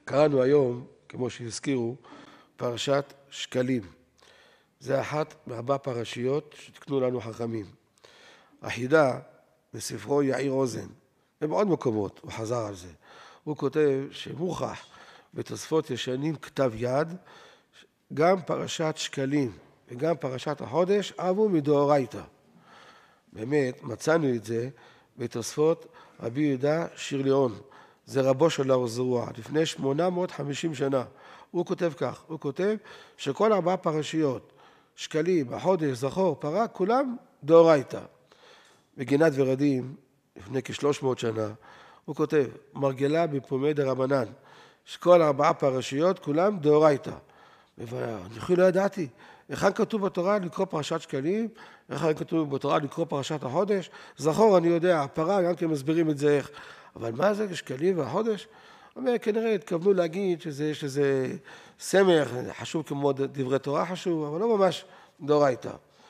קראנו היום, כמו שהזכירו, פרשת שקלים. זה אחת מארבע פרשיות שתקנו לנו חכמים. החידה בספרו יאיר אוזן, ובעוד מקומות הוא חזר על זה. הוא כותב שמוכח בתוספות ישנים כתב יד, גם פרשת שקלים וגם פרשת החודש אבו מדאורייתא. באמת מצאנו את זה בתוספות רבי יהודה שירליון, זה רבו של האור זרוע, לפני 850 שנה. הוא כותב כך, הוא כותב שכל ארבע פרשיות, שקלים, החודש, זכור, פרה, כולם דאורייתא. בגינת ורדים, לפני כ-300 שנה, הוא כותב, מרגלה בפומי דרבנן, שכל ארבע פרשיות, כולם דאורייתא. ואני לא ידעתי, היכן כתוב בתורה לקרוא פרשת שקלים, היכן כתוב בתורה לקרוא פרשת החודש, זכור אני יודע, הפרה גם כן מסבירים את זה איך, אבל מה זה שקלים והחודש? אומר, כנראה התכוונו להגיד שיש איזה סמך, חשוב כמו דברי תורה חשוב, אבל לא ממש דאורייתא.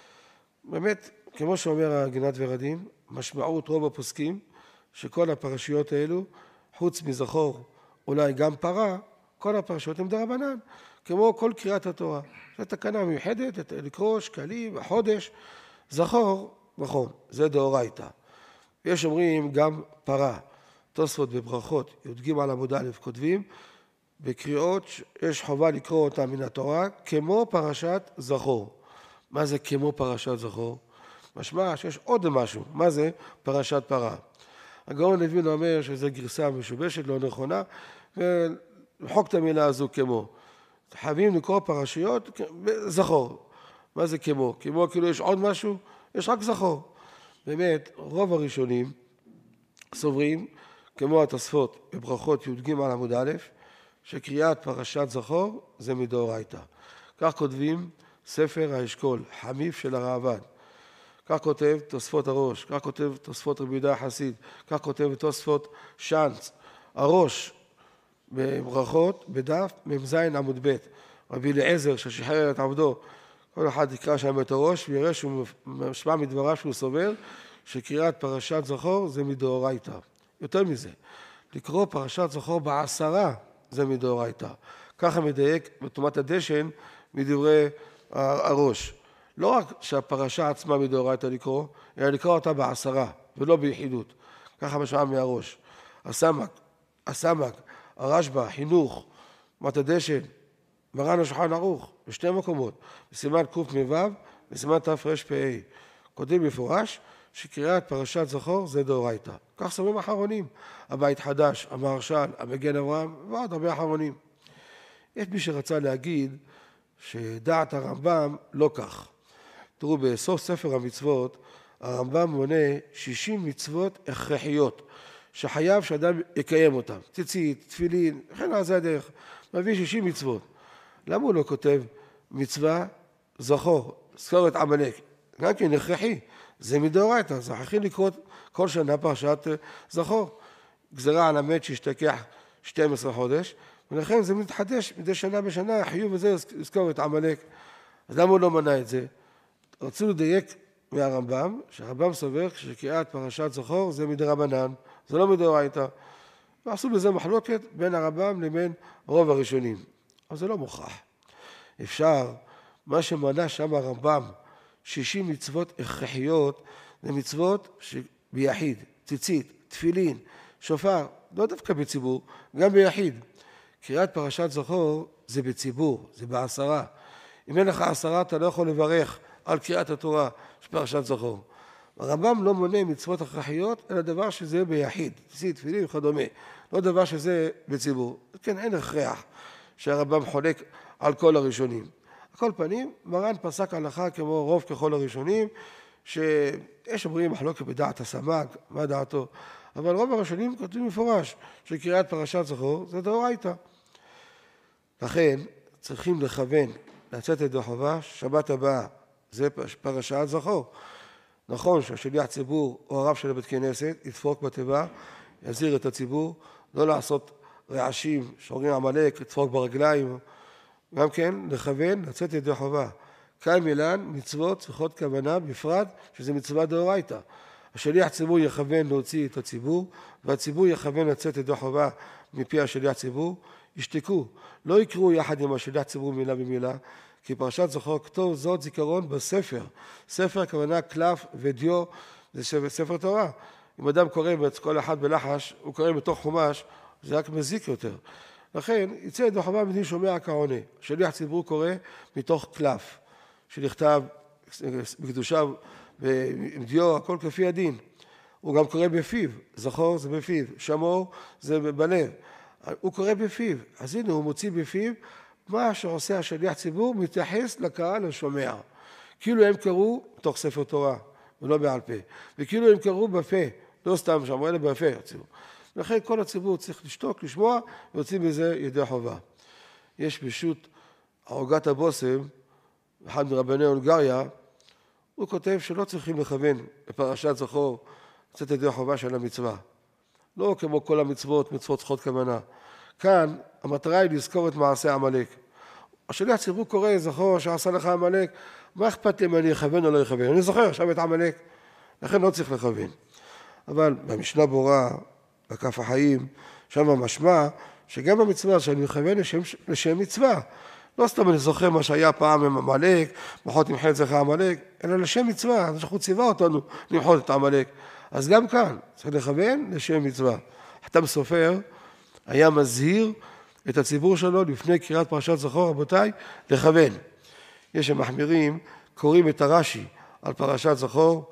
באמת, כמו שאומר גינת ורדים, משמעות רוב הפוסקים, שכל הפרשיות האלו, חוץ מזכור, אולי גם פרה, כל הפרשיות הן דרבנן, כמו כל קריאת התורה. זו תקנה מיוחדת, לקרוא שקלים, החודש, זכור, נכון, זה דאורייתא. יש אומרים גם פרה, תוספות בברכות, י"ג עמוד א' כותבים, בקריאות יש חובה לקרוא אותה מן התורה, כמו פרשת זכור. מה זה כמו פרשת זכור? משמע שיש עוד משהו, מה זה פרשת פרה? הגאון לוין אומר שזו גרסה משובשת, לא נכונה, ולחוק את המילה הזו כמו. חייבים לקרוא פרשיות, זכור. מה זה כמו? כמו כאילו יש עוד משהו? יש רק זכור. באמת, רוב הראשונים סוברים, כמו התוספות בברכות י"ג עמוד א', שקריאת פרשת זכור זה מדאורייתא. כך כותבים ספר האשכול, חמיף של הראב"ד. כך כותב תוספות הראש, כך כותב תוספות רבי יהודה החסיד, כך כותב תוספות שאנץ. הראש בברכות בדף מ"ז עמוד ב', רבי אליעזר ששחרר את עבדו, כל אחד יקרא שם את הראש ויראה שהוא משמע מדבריו שהוא סובר שקריאת פרשת זכור זה מדאורייתא. יותר מזה, לקרוא פרשת זכור בעשרה זה מדאורייתא. ככה מדייק בתרומת הדשן מדברי הראש. לא רק שהפרשה עצמה מדאורייתא לקרוא, אלא לקרוא אותה בעשרה ולא ביחידות. ככה משמע מהראש. הסמ"ק, הרשב"א, חינוך, תרומת הדשן, מרן השולחן ערוך, בשתי מקומות, בסימן קמ"ו ובסימן תרפ"א. כותבים מפורש שקריאת פרשת זכור זה דאורייתא. כך סוברים אחרונים, הבית חדש, המהרש"ל, המגן אברהם ועוד הרבה אחרונים. יש מי שרצה להגיד שדעת הרמב"ם לא כך. תראו, בסוף ספר המצוות, הרמב"ם מונה 60 מצוות הכרחיות, שחייב שאדם יקיים אותם. ציצית, תפילין, וכן על זה הדרך. מביא 60 מצוות. למה הוא לא כותב מצווה זכור, זכור את עמלק? גם כן הכרחי. זה מדאורייתא, זה הכרחי לקרוא כל שנה פרשת זכור. גזרה על המת שישתכח 12 חודש, ולכן זה מתחדש מדי שנה בשנה, החיוב הזה לזכור את עמלק. אז למה הוא לא מנע את זה? רצו לדייק מהרמב"ם, שהרמב"ם סובר שקריאת פרשת זכור זה מדרבנן, זה לא מדאורייתא. ועשו בזה מחלוקת בין הרמב"ם לבין רוב הראשונים. אבל זה לא מוכרח. אפשר, מה שמנה שם הרמב"ם, 60 מצוות הכרחיות, זה מצוות ביחיד, ציצית, תפילין, שופר, לא דווקא בציבור, גם ביחיד. קריאת פרשת זכור זה בציבור, זה בעשרה. אם אין לך עשרה, אתה לא יכול לברך על קריאת התורה של פרשת זכור. הרמב"ם לא מונה מצוות הכרחיות, אלא דבר שזה ביחיד, ציצית, תפילין וכדומה. לא דבר שזה בציבור. כן, אין הכרח שהרמב"ם חולק על כל הראשונים. על כל פנים, מרן פסק הלכה כמו רוב ככל הראשונים, שיש אומרים מחלוקת בדעת הסמ"ק, מה דעתו, אבל רוב הראשונים כותבים מפורש שקריאת פרשת זכור זה דאורייתא. לכן צריכים לכוון, לצאת ידי חובה, שבת הבאה, זה פרשת זכור. נכון שהשליח ציבור או הרב של בית כנסת ידפוק בתיבה, יזהיר את הציבור, לא לעשות רעשים שאומרים עמלק, לדפוק ברגליים, גם כן לכוון, לצאת ידי חובה. כאן מילן מצוות צריכות כוונה, בפרט שזה מצווה דאורייתא. השליח ציבור יכוון להוציא את הציבור, והציבור יכוון לצאת ידי חובה מפי השליח ציבור, ישתקו, לא יקראו יחד עם השליח ציבור מילה במילה, כי פרשת זכור כתוב זאת זיכרון בספר. ספר הכוונה קלף ודיו, זה ספר תורה. אם אדם קורא כל אחד בלחש, הוא קורא בתוך חומש, זה רק מזיק יותר. לכן יצא ידי חובה מדין שומע כעונה. שליח ציבור קורא מתוך קלף, שנכתב בקדושה עם דיו, הכל כפי הדין. הוא גם קורא בפיו, זכור זה בפיו, שמור זה בלב. הוא קורא בפיו, אז הנה הוא מוציא בפיו, מה שעושה השליח ציבור מתייחס לקהל השומע. כאילו הם קראו תוך ספר תורה, ולא בעל פה. וכאילו הם קראו בפה, לא סתם שם, אלא בפה הציבור. לכן כל הציבור צריך לשתוק, לשמוע, ויוצאים מזה ידי חובה. יש פשוט ערוגת הבושם, אחד מרבני הונגריה, הוא כותב שלא צריכים לכוון בפרשת זכור, לצאת ידי חובה של המצווה. לא כמו כל המצוות, מצוות צריכות כוונה. כאן המטרה היא לזכור את מעשה עמלק. השליח ציבור קורא, זכור שעשה לך עמלק, מה אכפת לי אם אני אכוון או לא אכוון? אני זוכר עכשיו את עמלק, לכן לא צריך לכוון. אבל במשנה ברורה, בכף החיים, שם המשמע שגם במצווה שאני מכוון לשם מצווה. לא סתם אני זוכר מה שהיה פעם עם עמלק, מחות נמחה את זכר עמלק, אלא לשם מצווה, אז אנחנו ציווה אותנו למחות את עמלק. אז גם כאן צריך לכוון לשם מצווה. חתם סופר היה מזהיר את הציבור שלו לפני קריאת פרשת זכור, רבותיי, לכוון. יש המחמירים, קוראים את הרש"י על פרשת זכור,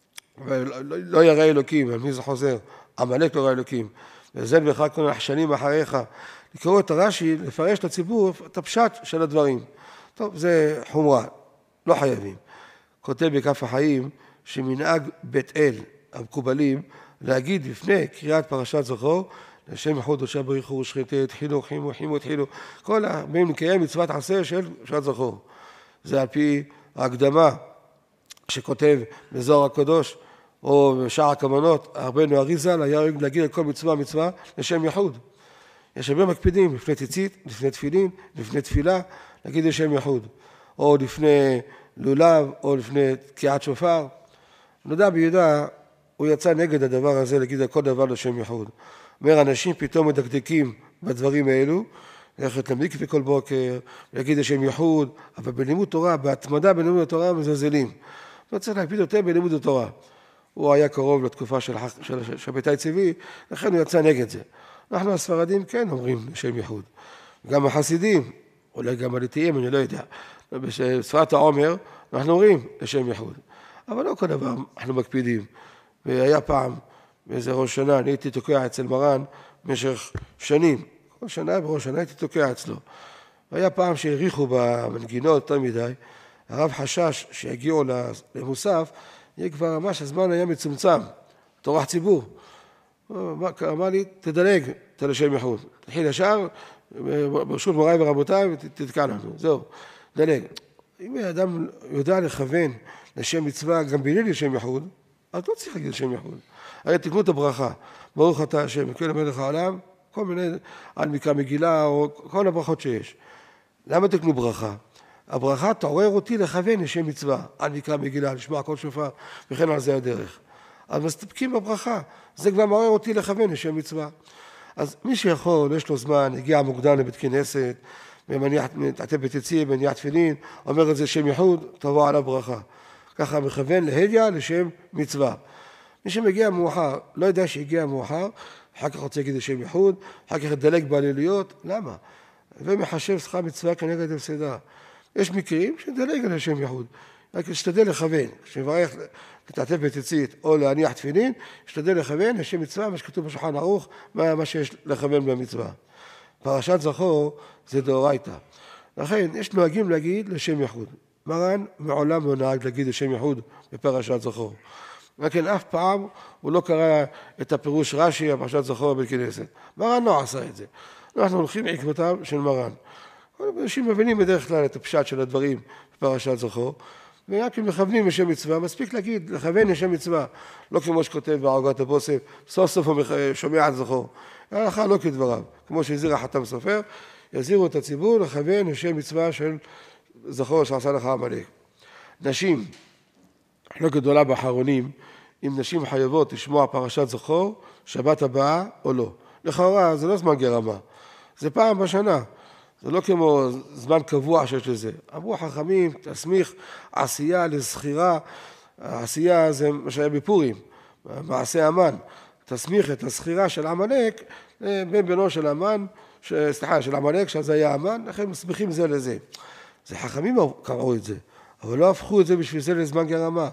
ולא ירא אלוקים, על מי זה חוזר? עמלק לא ירא אלוקים. וזה לך כל השנים אחריך. לקרוא את הרש"י, לפרש לציבור את הפשט של הדברים. טוב, זה חומרה, לא חייבים. כותב בכף החיים שמנהג בית אל המקובלים להגיד לפני קריאת פרשת זכור, לשם ייחוד הושע בריחו ושחיטה, התחילו, חימו, התחילו, כל הבאים לקיים מצוות עשה של פרשת זכור. זה על פי ההקדמה שכותב בזוהר הקדוש, או בשער הכוונות, רבנו אריז"ל היה להגיד על כל מצווה לשם ייחוד. יש הרבה מקפידים לפני ציצית, לפני תפילין, לפני תפילה, להגיד לשם ייחוד. או לפני לולב, או לפני תקיעת שופר. נודע ביהודה, הוא יצא נגד הדבר הזה, להגיד על כל דבר לשם ייחוד. אומר, אנשים פתאום מדקדקים בדברים האלו, ללכת למקווה כל בוקר, להגיד לשם ייחוד, אבל בלימוד תורה, בהתמדה בלימוד התורה, מזלזלים. לא צריך להקפיד יותר בלימוד התורה. הוא היה קרוב לתקופה של שבתאי צבי, לכן הוא יצא נגד זה. אנחנו הספרדים כן אומרים לשם ייחוד. גם החסידים, אולי גם הליטאים, אני לא יודע. בשפת העומר, אנחנו אומרים לשם ייחוד. אבל לא כל דבר אנחנו מקפידים. והיה פעם, באיזה ראש שנה, אני הייתי תוקע אצל מרן במשך שנים. כל שנה בראש שנה הייתי תוקע אצלו. והיה פעם שהעריכו במנגינות יותר מדי, הרב חשש שיגיעו למוסף, יהיה כבר ממש הזמן היה מצומצם, תורח ציבור. אמר לי, תדלג, תל לשם ייחוד. תתחיל ישר, ברשות מוריי ורבותיי, ותתקע לנו. זהו, דלג. אם האדם יודע לכוון לשם מצווה, גם בלי לשם ייחוד, אז לא צריך להגיד לשם ייחוד. הרי תקנו את הברכה, ברוך אתה השם, וכל המלך העולם, כל מיני, על מקרא מגילה, או כל הברכות שיש. למה תקנו ברכה? הברכה תעורר אותי לכוון לשם מצווה, על מקרא מגילה, לשמוע כל שופר, וכן על זה הדרך. אז מסתפקים בברכה, זה כבר מעורר אותי לכוון לשם מצווה. אז מי שיכול, יש לו זמן, הגיע מוקדם לבית כנסת, מתעטף בציצית, מניח תפילין, אומר את זה שם ייחוד, תבוא עליו ברכה. ככה מכוון להדיא לשם מצווה. מי שמגיע מאוחר, לא יודע שהגיע מאוחר, אחר כך רוצה להגיד לשם ייחוד, אחר כך ידלג בעליליות, למה? ומחשב שכר מצווה כנגד הפסדה. יש מקרים שדלג על לשם ייחוד, רק להשתדל לכוון, כשמברך להתעטף בציצית או להניח תפילין, להשתדל לכוון לשם מצווה, מה שכתוב בשולחן ערוך, מה שיש לכוון במצווה. פרשת זכור זה דאורייתא. לכן יש נוהגים להגיד לשם ייחוד. מרן מעולם לא נהג להגיד לשם ייחוד בפרשת זכור. וכן אף פעם הוא לא קרא את הפירוש רש"י בפרשת זכור בבית כנסת. מרן לא עשה את זה. אנחנו הולכים בעקבותיו של מרן. אנשים מבינים בדרך כלל את הפשט של הדברים בפרשת זכור, ורק אם מכוונים לשם מצווה, מספיק להגיד, לכוון לשם מצווה, לא כמו שכותב בערוגת הבושם, סוף סוף הוא שומע את זכור. ההלכה לא כדבריו, כמו שהזהיר החתם סופר, יזהירו את הציבור לכוון לשם מצווה של זכור שעשה לך עמלק. נשים, לא גדולה באחרונים, אם נשים חייבות לשמוע פרשת זכור, שבת הבאה או לא. לכאורה זה לא זמן גרמה, זה פעם בשנה. זה לא כמו זמן קבוע שיש לזה. אמרו החכמים, תסמיך עשייה לזכירה, העשייה זה מה שהיה בפורים, מעשה המן. תסמיך את הזכירה של עמלק, בן בנו של המן, של עמלק, שזה היה המן, לכן מסמיכים זה לזה. זה חכמים קראו את זה, אבל לא הפכו את זה בשביל זה לזמן גרמה.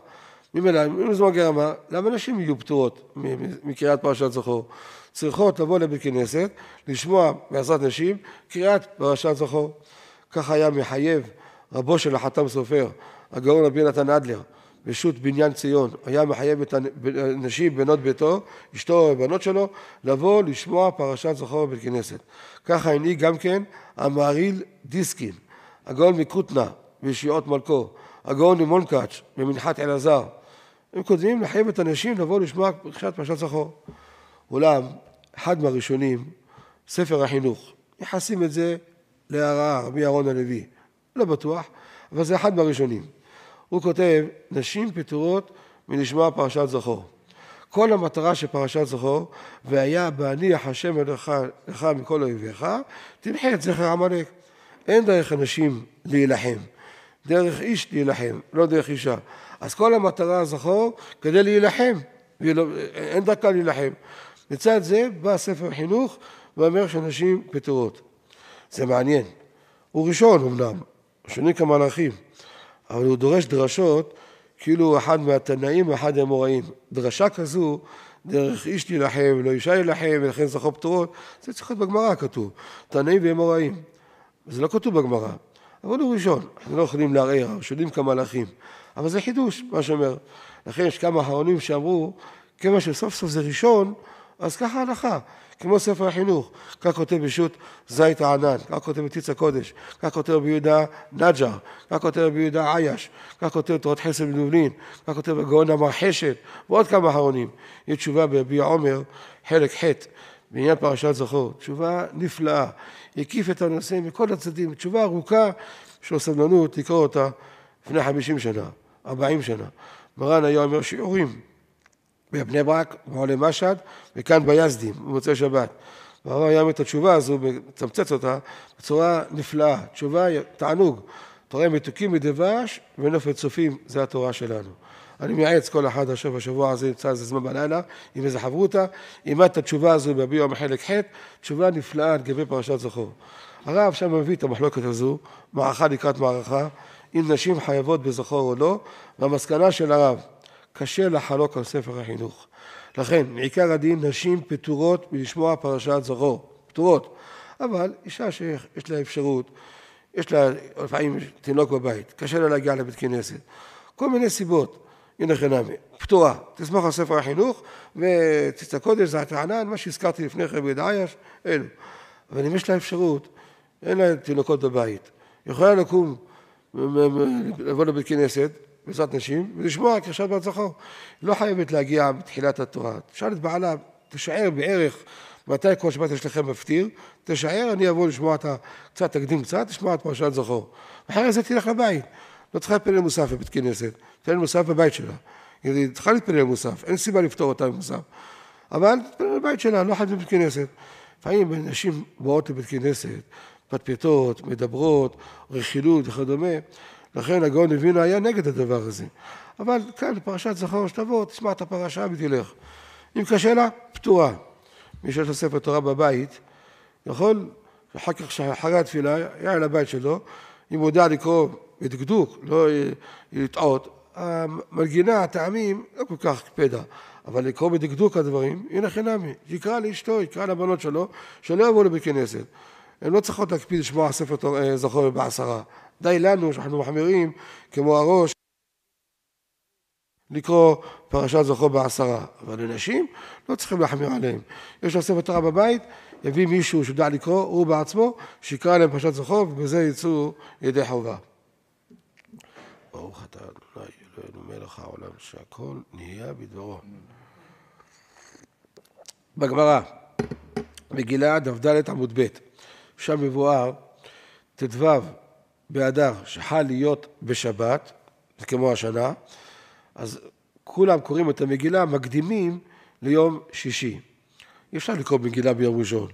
אם זמן גרמה, למה נשים יהיו פטורות מקריאת פרשת זכור? צריכות לבוא לבית כנסת, לשמוע בעזרת נשים, קריאת פרשת זכור. כך היה מחייב רבו של החתם סופר, הגאון רבי נתן אדלר, בשו"ת בניין ציון, היה מחייב את הנשים בנות ביתו, אשתו ובנות שלו, לבוא לשמוע פרשת זכור בבית כנסת. ככה הנהיג גם כן המהרי"ל דיסקין, הגאון מקוטנה בישיעות מלכו, הגאון ממונקאץ' במנחת אלעזר. הם כותבים לחייב את הנשים לבוא לשמוע פרשת זכור. אולם, אחד מהראשונים, ספר החינוך, יחסים את זה להרעה, רבי אהרון הלוי, לא בטוח, אבל זה אחד מהראשונים. הוא כותב, נשים פטורות מלשמוע פרשת זכור. כל המטרה של פרשת זכור, והיה בהניח השם לך מכל אויביך, תמחה את זכר עמלק. אין דרך אנשים להילחם, דרך איש להילחם, לא דרך אישה. אז כל המטרה זכור כדי להילחם, אין דרכה להילחם. לצד זה בא ספר חינוך ואומר שנשים פטורות. זה מעניין. הוא ראשון אמנם, שני כמלאכים, אבל הוא דורש דרשות כאילו אחד מהתנאים ואחד האמוראים. דרשה כזו, דרך איש להילחם, לא אישה להילחם, ולכן זכור פטורות, זה צריך להיות בגמרא כתוב, תנאים ואמוראים. זה לא כתוב בגמרא, אבל הוא ראשון, אנחנו לא יכולים לערער, ראשונים כמלאכים. אבל זה חידוש, מה שאומר. לכן יש כמה אחרונים שאמרו, כמה שסוף סוף זה ראשון, אז ככה הלכה, כמו ספר החינוך. כך כותב בשו"ת זית הענן, כך כותב בציץ הקודש, כך כותב ביהודה נג'ר, כך כותב ביהודה עייש, כך כותב תורת חסד בלובלין, כך כותב הגאון המרחשת, ועוד כמה אחרונים. יש תשובה ביביע עומר, חלק ח' בעניין פרשת זכור. תשובה נפלאה, הקיף את הנושא מכל הצדדים, תשובה ארוכה של סבלנות לקרוא אותה לפני 50 שנה, 40 שנה. מרן היה אומר שיעורים בבני ברק, בעולה משד, וכאן ביזדים, במוצאי שבת. והרב היה אומר את התשובה הזו, מצמצץ אותה, בצורה נפלאה. תשובה, תענוג. תורה מתוקים מדבש ונופת צופים, זה התורה שלנו. אני מייעץ כל אחד עכשיו בשבוע הזה, ימצא איזה זמן בלילה, עם איזה חברותה, אימת את התשובה הזו בביאו מחלק ח', תשובה נפלאה לגבי פרשת זכור. הרב שם מביא את המחלוקת הזו, מערכה לקראת מערכה, אם נשים חייבות בזכור או לא, והמסקנה של הרב, קשה לחלוק על ספר החינוך. לכן, מעיקר הדין, נשים פטורות מלשמוע פרשת זכור, פטורות. אבל אישה שיש לה אפשרות, יש לה לפעמים תינוק בבית, קשה לה להגיע לבית כנסת. כל מיני סיבות, הנה חינמי, פטורה, תסמוך על ספר החינוך, ותצא קודש, זעת הענן, מה שהזכרתי לפני כן ביהודה עייש, אלו. אבל אם יש לה אפשרות, אין לה תינוקות בבית, יכולה לקום, לבוא לבית כנסת, בעזרת נשים, ולשמוע קרשת בת זכור. לא חייבת להגיע בתחילת התורה. תשאל את בעלה, תשער בערך, מתי כל שבת יש לכם מפטיר, תשער, אני אבוא לשמוע קצת, תקדים קצת, לשמוע את פרשת זכור. אחרי זה תלך לבית. לא צריכה להתפלל מוסף בבית כנסת, תתפלל מוסף בבית שלה. היא צריכה להתפלל מוסף, אין סיבה לפתור אותה במוסף. אבל תתפלל בבית שלה, לא חייבת בבית כנסת. לפעמים נשים באות לבית כנסת, פטפטות, מדברות, רכילות וכדומה. לכן הגאון מווילנה היה נגד הדבר הזה. אבל כאן פרשת זכור שתבוא, תשמע את הפרשה ותלך. אם קשה לה, פטורה. מי שיש לו ספר תורה בבית, יכול, אחר כך שאחרי התפילה, יהיה לבית שלו, אם הוא יודע לקרוא בדקדוק, לא לטעות, המנגינה, הטעמים, לא כל כך קפדה. אבל לקרוא בדקדוק הדברים, הנה חינמי. יקרא לאשתו, יקרא לבנות שלו, שלא יבואו לבית כנסת. הן לא צריכות להקפיד לשמוע ספר זכור בעשרה. די לנו שאנחנו מחמירים כמו הראש לקרוא פרשת זכור בעשרה. אבל לנשים לא צריכים להחמיר עליהם. יש לו ספר תורה בבית, יביא מישהו שיודע לקרוא, הוא בעצמו, שיקרא להם פרשת זכור, ובזה יצאו ידי חובה. ברוך אתה אדוני אלוהינו מלך העולם שהכל נהיה בדברו. בגמרא, מגילה דף עמוד ב', שם מבואר ט"ו באדר שחל להיות בשבת, זה כמו השנה, אז כולם קוראים את המגילה, מקדימים ליום שישי. אי אפשר לקרוא מגילה ביום ראשון.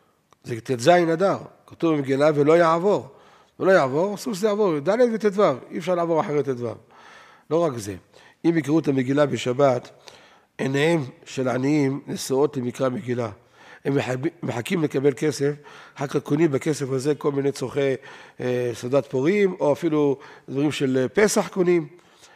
זה ט"ז אדר, כתוב במגילה ולא יעבור. ולא יעבור, אסור שזה יעבור, ד' וט"ו, אי אפשר לעבור אחרי ט"ו. לא רק זה, אם יקראו את המגילה בשבת, עיניהם של עניים נשואות למקרא מגילה. הם מחכים לקבל כסף, אחר כך קונים בכסף הזה כל מיני צורכי סעודת פורים, או אפילו דברים של פסח קונים.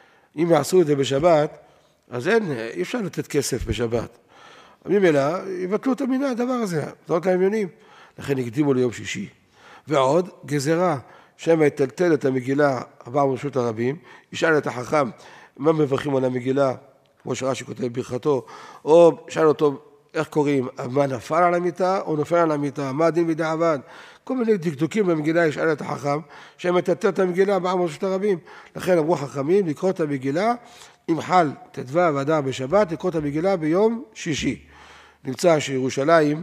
אם יעשו את זה בשבת, אז אי אפשר לתת כסף בשבת. ממילא יבטלו את המינה, הדבר הזה, זאת להם יונים. לכן הקדימו ליום שישי. ועוד גזרה, שם יטלטל את המגילה עבר ברשות הרבים, ישאל את החכם מה מברכים על המגילה, כמו שרש"י כותב ברכתו, או שאל אותו איך קוראים, מה נפל על המיטה או נופל על המיטה, מה הדין בדיעבד, כל מיני דקדוקים במגילה ישאל את החכם, שם יטלטל את המגילה עבר ברשות הרבים. לכן אמרו חכמים לקרוא את המגילה, אם חל ט"ו אדר בשבת, לקרוא את המגילה ביום שישי. נמצא שירושלים,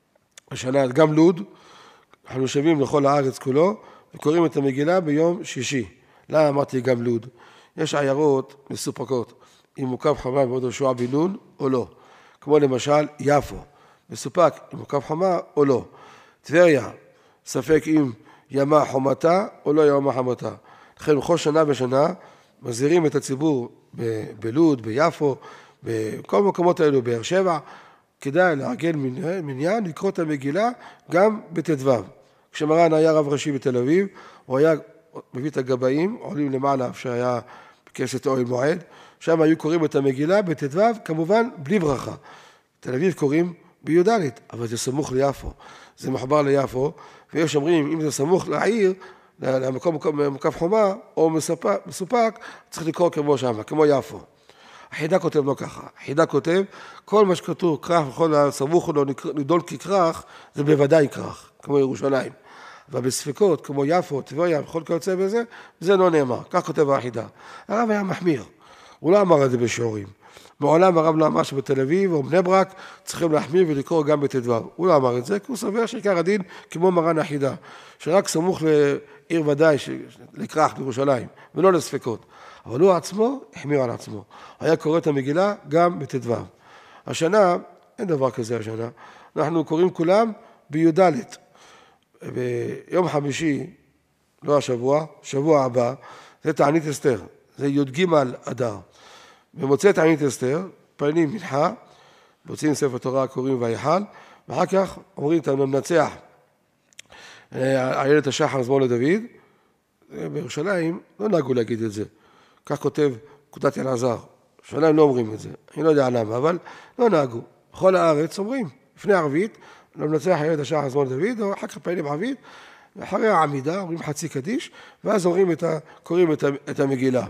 השנה גם לוד, אנחנו שווים לכל הארץ כולו, וקוראים את המגילה ביום שישי. למה אמרתי גם לוד? יש עיירות מסופקות, אם מוקף חמה בעוד יהושע בן נון או לא. כמו למשל יפו, מסופק אם מוקף חמה או לא. טבריה, ספק אם ימה חומתה או לא ימה חומתה. לכן בכל שנה ושנה מזהירים את הציבור בלוד, ביפו, בכל מקומות האלו, באר שבע, כדאי לארגן מניין, לקרוא את המגילה גם בט"ו. כשמרן היה רב ראשי בתל אביב, הוא היה מביא את הגבאים, עולים למעלה שהיה בכנסת אוהל מועד, שם היו קוראים את המגילה בט"ו, כמובן בלי ברכה. בתל אביב קוראים בי"ד, אבל זה סמוך ליפו, זה מחובר ליפו, ויש אומרים, אם זה סמוך לעיר, למקום מוקף חומה, או מסופק, צריך לקרוא כמו שם, כמו יפו. החידה כותב לא ככה, החידה כותב, כל מה שכתוב כרך וכל הסמוך לו נידון ככרך, זה בוודאי כרך, כמו ירושלים. ובספקות, כמו יפו, טבריה, וכל כיוצא בזה, זה לא נאמר, כך כותב החידה. הרב היה מחמיר, הוא לא אמר את זה בשיעורים. מעולם הרב לא אמר שבתל אביב או בני ברק צריכים להחמיר ולקרוא גם בט"ו. הוא לא אמר את זה, כי הוא סובר שעיקר הדין כמו מרן החידה, שרק סמוך לעיר ודאי, לכרך בירושלים, ולא לספקות. אבל הוא עצמו החמיר על עצמו. היה קורא את המגילה גם בט"ו. השנה, אין דבר כזה השנה, אנחנו קוראים כולם בי"ד. ביום חמישי, לא השבוע, שבוע הבא, זה תענית אסתר, זה י"ג אדר. במוצאי תענית אסתר, פנים מנחה, מוצאים ספר תורה, קוראים ויחל, ואחר כך אומרים את המנצח, איילת השחר זמור לדוד, בירושלים לא נהגו להגיד את זה. כך כותב פקודת אלעזר, בירושלים לא אומרים את זה, אני לא יודע למה, אבל לא נהגו. בכל הארץ אומרים, לפני ערבית, למנצח איילת השחר זמור לדוד, או אחר כך פעילים ערבית, ואחרי העמידה אומרים חצי קדיש, ואז קוראים את המגילה.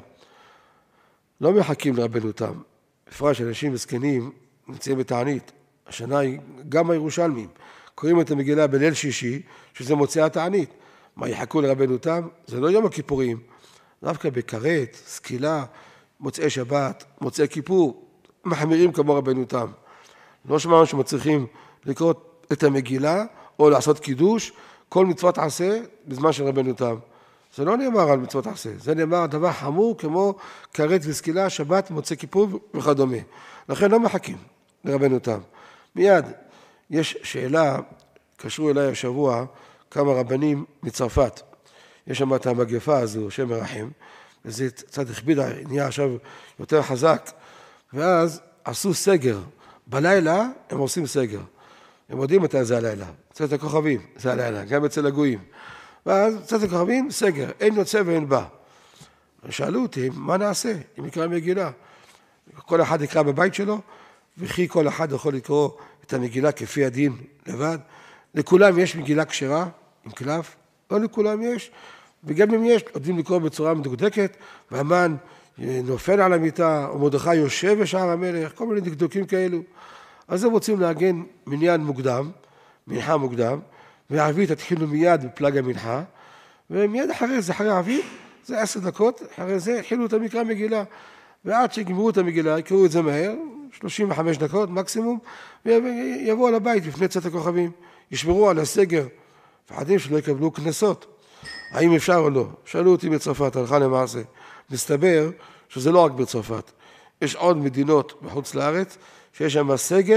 לא מחכים לרבנותם. בפרט שאנשים מסכנים נמצאים בתענית. השנה היא גם הירושלמים. קוראים את המגילה בליל שישי, שזה מוצאי התענית. מה יחכו לרבנותם? זה לא יום הכיפורים. דווקא בכרת, סקילה, מוצאי שבת, מוצאי כיפור, מחמירים כמו רבנותם. לא שמענו שמצריכים לקרוא את המגילה או לעשות קידוש, כל מצוות עשה בזמן של רבנותם. זה לא נאמר על מצוות עשה, זה נאמר דבר חמור כמו כרת וסקילה, שבת, מוצאי כיפור וכדומה. לכן לא מחכים לרבנותם. מיד יש שאלה, קשרו אליי השבוע כמה רבנים מצרפת. יש שם את המגפה הזו, שם מרחם, וזה קצת הכביד, נהיה עכשיו יותר חזק. ואז עשו סגר. בלילה הם עושים סגר. הם יודעים מתי זה הלילה. צאת הכוכבים, זה הלילה, גם אצל הגויים. ואז צאת הכוכבים, סגר, אין יוצא ואין בא. שאלו אותי, מה נעשה אם יקרא מגילה? כל אחד יקרא בבית שלו, וכי כל אחד יכול לקרוא את המגילה כפי הדין לבד. לכולם יש מגילה כשרה, עם קלף, לא לכולם יש. וגם אם יש, יודעים לקרוא בצורה מדוקדקת, והמן נופל על המיטה, או מרדכי יושב בשער המלך, כל מיני דקדוקים כאלו. אז הם רוצים להגן מניין מוקדם, מנחה מוקדם, והערבית התחילו מיד בפלג המנחה, ומיד אחרי זה, אחרי הערבית, זה 10 דקות, אחרי זה התחילו את המקרא מגילה, ועד שגמרו את המגילה, יקראו את זה מהר, 35 דקות מקסימום, ויבואו לבית לפני צאת הכוכבים, ישמרו על הסגר, פחדים שלא יקבלו כנסות. האם אפשר או לא? שאלו אותי בצרפת, הלכה למעשה. מסתבר שזה לא רק בצרפת. יש עוד מדינות בחוץ לארץ, שיש שם סגר,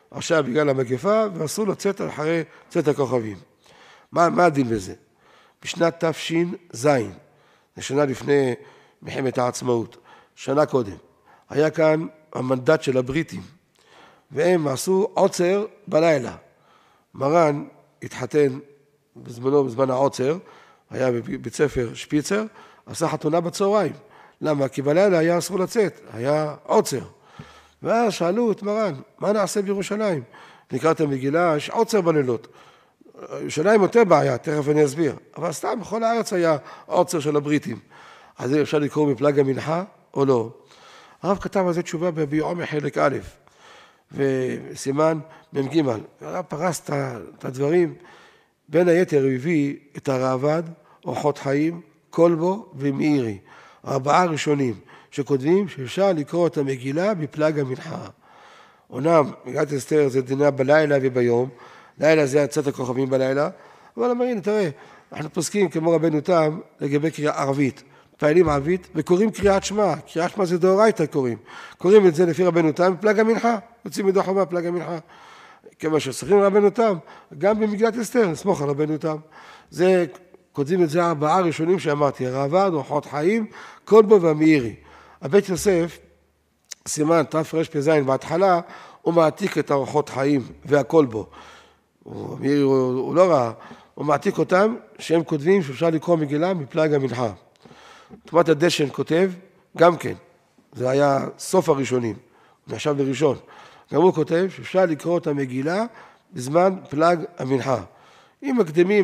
עכשיו בגלל המגפה, ואסור לצאת אחרי צאת הכוכבים. מה הדין בזה? בשנת תש"ז, זה שנה לפני מלחמת העצמאות, שנה קודם, היה כאן המנדט של הבריטים, והם עשו עוצר בלילה. מרן התחתן בזמנו, בזמן העוצר, היה בבית ספר שפיצר, עשה חתונה בצהריים. למה? כי בלילה היה אסור לצאת, היה עוצר. ואז שאלו את מרן, מה נעשה בירושלים? נקרא את המגילה, יש עוצר בלילות. ירושלים יותר בעיה, תכף אני אסביר. אבל סתם, בכל הארץ היה עוצר של הבריטים. אז אפשר לקרוא מפלג המנחה או לא? הרב כתב על זה תשובה ביומי חלק א', וסימן מ"ג. הרב פרס את הדברים, בין היתר הוא הביא את הראב"ד, אורחות חיים, כלבו ומאירי. 4 ראשונים שכותבים שאפשר לקרוא את המגילה בפלג המנחה. אומנם, מגילת אסתר זה דינה בלילה וביום, לילה זה צאת הכוכבים בלילה, אבל אמרנו, תראה, אנחנו פוסקים כמו רבנו תם לגבי קריאה ערבית, פעלים ערבית וקוראים קריאת שמע, קריאת שמע זה דאורייתא קוראים את זה לפי רבנו תם בפלג המנחה, יוצאים מדוח חובה פלג המנחה. כמו שצריכים רבנו תם, גם במגילת אסתר, נסמוך על רבנו תם. זה, כותבים את זה 4 ראשונים שאמרתי, הראב"ד, אורחות חיים, כלבו והמאירי. הבית יוסף, סימן תרפ"ז בהתחלה, הוא מעתיק את אורחות חיים והכלבו. המאירי הוא לא ראה, הוא מעתיק אותם שהם כותבים שאפשר לקרוא מגילה מפלג המנחה. תומת הדשן כותב, גם כן, זה היה סוף הראשונים, הוא נחשב לראשון. גם הוא כותב שאפשר לקרוא את המגילה בזמן פלג המנחה. אם מקדימים,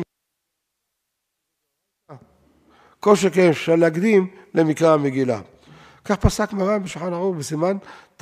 כל שכן אפשר להקדים למקרא המגילה. כך פסק מרן בשולחן ערוך בסימן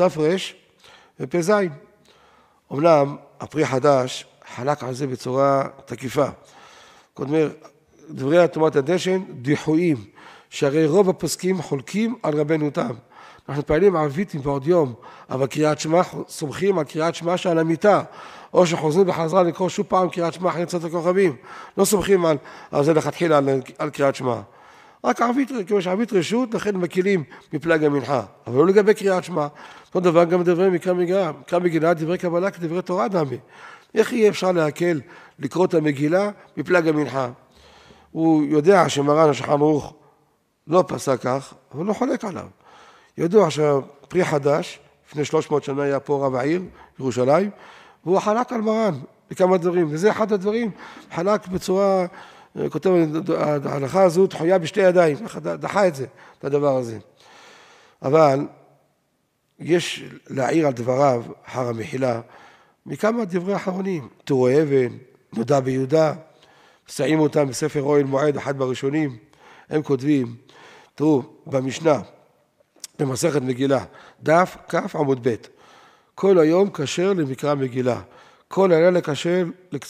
תרפ"ז. אומנם הפרי חדש חלק על זה בצורה תקיפה. קודמר, דברי תומת הדשן דיחויים, שהרי רוב הפוסקים חולקים על רבנו תם. אנחנו פעלים ערבית מבעוד יום, אבל קריאת שמע סומכים על קריאת שמע שעל המיטה, או שחוזרים בחזרה לקרוא שוב פעם קריאת שמע אחרי צאת הכוכבים. לא סומכים על זה לכתחילה על קריאת שמע. רק ערבית, כמו שערבית רשות, לכן מקילים מפלג המנחה. אבל לא לגבי קריאת שמע. אותו דבר גם דברי מקרא מגילה. מקרא מגילה, דברי קבלה כדברי תורה דמי. איך יהיה אפשר להקל לקרוא את המגילה מפלג המנחה? הוא יודע שמרן השולחן ערוך לא פסק כך, אבל לא חולק עליו. ידוע שהפרי חדש, לפני 300 שנה היה פה רב העיר, ירושלים, והוא חלק על מרן בכמה דברים, וזה אחד הדברים, חלק בצורה, כותב, ההלכה הזו תחויה בשתי ידיים, דחה את זה, את הדבר הזה. אבל יש להעיר על דבריו, אחר המחילה, מכמה דברי אחרונים, תורו אבן, נודע ביהודה, מסיים אותם בספר אוהל מועד, אחד בראשונים, הם כותבים, תראו, במשנה, במסכת מגילה, דף כ' עמוד ב', כל היום כשר למקרא מגילה, כל הלילה כשר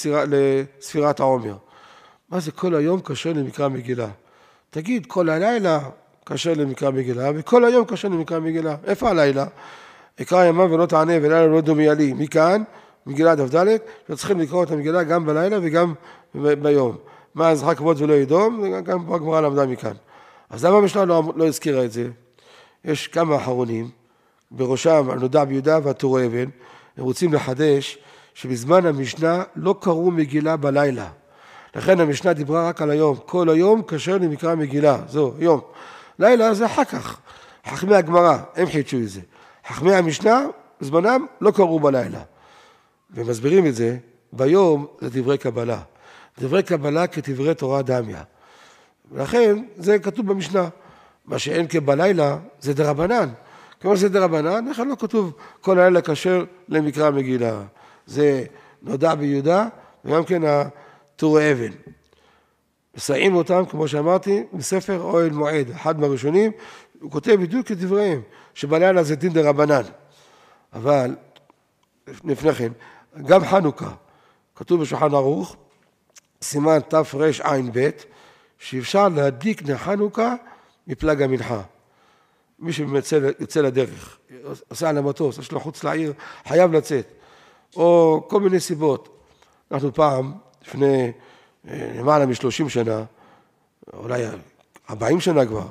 לספירת העומר. מה זה כל היום כשר למקרא מגילה? תגיד, כל הלילה כשר למקרא מגילה, וכל היום כשר למקרא מגילה. איפה הלילה? אקרא ימם ולא תענה ולילה לא דומיה לי. מכאן, מגילה דף ד', שצריכים לקרוא את המגילה גם בלילה וגם ביום. מה זכר כבוד ולא ידום, גם הגמרא למדה מכאן. אז למה המשנה לא הזכירה את זה? יש כמה אחרונים, בראשם הנודע ביהודה והתורו אבן, הם רוצים לחדש שבזמן המשנה לא קראו מגילה בלילה. לכן המשנה דיברה רק על היום. כל היום כשר למקרא מגילה, זהו, יום. לילה זה אחר כך. חכמי הגמרא, הם חידשו את זה. חכמי המשנה, בזמנם לא קראו בלילה. ומסבירים את זה, ביום זה דברי קבלה. דברי קבלה כדברי תורה דמיה. ולכן זה כתוב במשנה. מה שאין כבלילה זה דרבנן. כמו שזה דרבנן, לכן לא כתוב כל הלילה כשר למקרא מגילה. זה נודע ביהודה, וגם כן התורו אבן. מסייעים אותם, כמו שאמרתי, בספר אוהל מועד, אחד מהראשונים, הוא כותב בדיוק כדבריהם, שבלילה זה דין דרבנן. אבל, לפני כן, גם חנוכה, כתוב בשולחן ערוך, סימן תרע"ב, שאפשר להדליק לחנוכה מפלג המנחה. מי שיוצא לדרך, עושה על המטוס, יש לו חוץ לעיר, חייב לצאת. או כל מיני סיבות. אנחנו פעם, לפני למעלה מ-30 שנה, אולי 40 שנה כבר,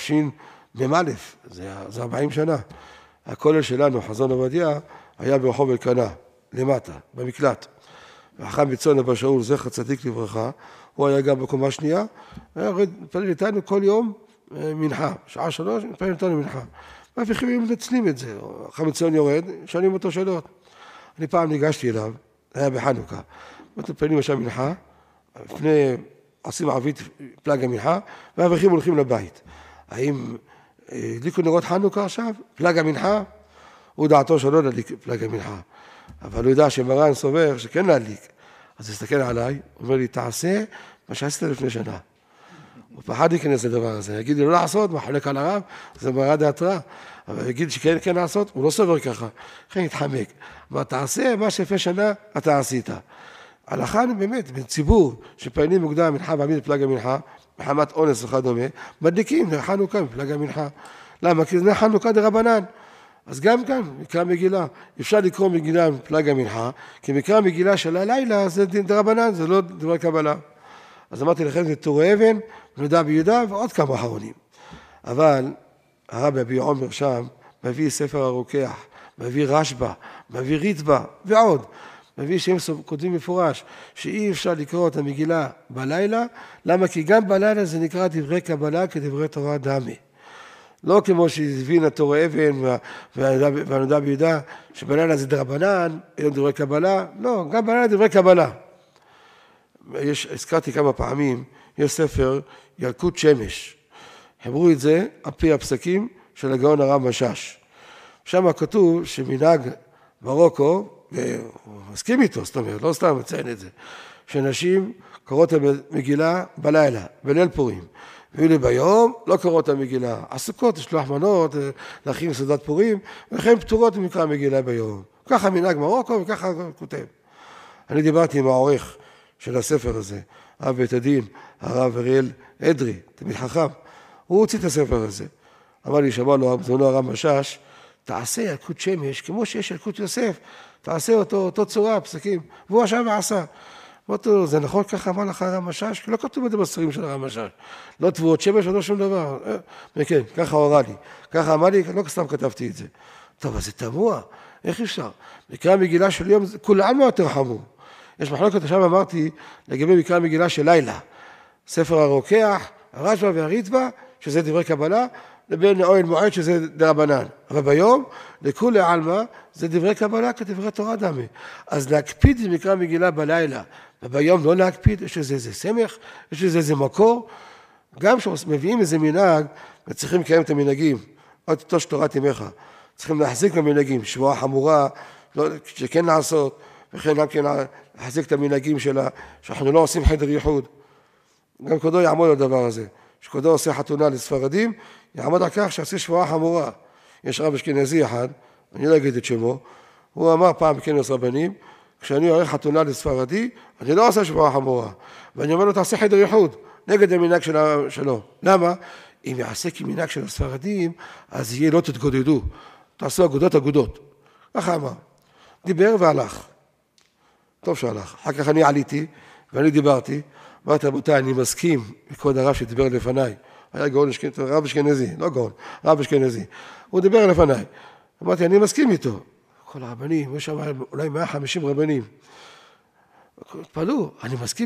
תשמ"א, זה 40 שנה. הכולל שלנו, חזון עובדיה, היה ברחוב אלקנה. למטה, במקלט. וחכם בצאן אבא שאול, זכר צדיק לברכה, הוא היה גם בקומה שנייה, היה יורד, מתפלל איתנו כל יום מנחה, שעה 3, מתפלל איתנו מנחה. והאברכים מנצלים את זה, חכם בצאן יורד, שואלים אותו שאלות. אני פעם ניגשתי אליו, זה היה בחנוכה, מתפללים עכשיו מנחה, לפני עושים ערבית פלג המנחה, והאברכים הולכים לבית. האם הדליקו נרות חנוכה עכשיו? פלג המנחה? הוא דעתו שלא להדליק פלג המנחה. אבל הוא יודע שמרן סובר שכן להדליק. אז הוא הסתכל עליי, הוא אומר לי, תעשה מה שעשית לפני שנה. הוא פחד להיכנס לדבר הזה. יגיד לי לא לעשות, מה חולק על הרב, זה מראה דעתרה. אבל יגיד שכן כן לעשות, הוא לא סובר ככה. לכן יתחמק. אבל תעשה מה שלפני שנה אתה עשית. הלכה באמת, בין ציבור שפעילים מוקדם מנחה ועמיד פלג המנחה, מחמת אונס וכדומה, מדליקים לחנוכה מפלג המנחה. למה? כי זה חנוכה דרבנן. אז גם כאן, מקרא מגילה, אפשר לקרוא מגילה מפלג המנחה, כי מקרא מגילה של הלילה זה דרבנן, זה לא דבר קבלה. אז אמרתי לכם, זה תורה אבן, נודע ביהודה ועוד כמה אחרונים. אבל הרבי אבי עומר שם, מביא ספר הרוקח, מביא רשב"א, מביא ריטב"א ועוד. מביא שהם כותבים מפורש, שאי אפשר לקרוא את המגילה בלילה, למה? כי גם בלילה זה נקרא דברי קבלה כדברי תורה דמי. לא כמו שהבין התורה אבן והנודע ביהודה, שבלילה זה דרבנן, אין דברי קבלה, לא, גם בלילה דברי קבלה. הזכרתי כמה פעמים, יש ספר ילקוט שמש. חברו את זה על פי הפסקים של הגאון הרב משאש. שם כתוב שמנהג מרוקו, והוא מסכים איתו, זאת אומרת, לא סתם מציין את זה, שנשים קוראות המגילה בלילה, בליל פורים. ואילו ביום לא קוראות המגילה, עסוקות, לשלוח מנות, להכין סעודת פורים, ולכן פטורות ממקרא המגילה ביום. ככה מנהג מרוקו וככה כותב. אני דיברתי עם העורך של הספר הזה, אב בית הדין, הרב אריאל אדרי, תמיד חכם, הוא הוציא את הספר הזה. אמר לי, שמע לו, זונו הרב משאש, תעשה ילקוט שמש, כמו שיש ילקוט יוסף, תעשה אותו צורה, פסקים, והוא עכשיו ועשה. אמרתי לו, זה נכון ככה אמר לך הרב משאש? כי לא כתוב את זה בספרים של הרב משאש. לא תבואות שמש ולא שום דבר. וכן, ככה הוא אמר לי. ככה אמר לי, לא סתם כתבתי את זה. טוב, אז זה תמוה, איך אפשר? מקרא מגילה של יום, כולם לא יותר חמור. יש מחלוקת, עכשיו אמרתי, לגבי מקרא מגילה של לילה. ספר הרוקח, הרשב"א והריטב"א, שזה דברי קבלה, לבין אוהל מועד שזה דרבנן. אבל ביום, לכולי עלמא, זה דברי קבלה כדברי תורה דמי. אז להקפיד מקרא מגילה בלילה, וביום לא להקפיד, יש לזה איזה סמך, יש לזה איזה מקור. גם כשמביאים איזה מנהג, וצריכים לקיים את המנהגים, עוד תוש תורת ימיך, צריכים להחזיק במנהגים, שבועה חמורה, שכן לעשות, וכן גם כן להחזיק את המנהגים שלה, שאנחנו לא עושים חדר ייחוד. גם כבודו יעמוד על הדבר הזה. שכבודו עושה חתונה לספרדים, יעמוד על כך שעושה שבועה חמורה. יש רב אשכנזי אחד, אני לא אגיד את שמו, הוא אמר פעם בכנס רבנים, כשאני עורך חתונה לספרדי, אני לא עושה שבועה חמורה. ואני אומר לו, תעשה חדר ייחוד, נגד המנהג שלו. למה? אם יעשה כמנהג של הספרדים, אז יהיה לא תתגודדו. תעשו אגודות. ככה אמר. דיבר והלך. טוב שהלך. אחר כך אני עליתי, ואני דיברתי, אמרתי, רבותיי, אני מסכים מכבוד הרב שדיבר לפניי. היה גאון רב אשכנזי, לא גאון, רב אשכנזי. הוא דיבר לפניי. אמרתי, אני מסכים איתו. כל הרבנים, יש שם אולי 150 רבנים. התפלאו, אני מסכים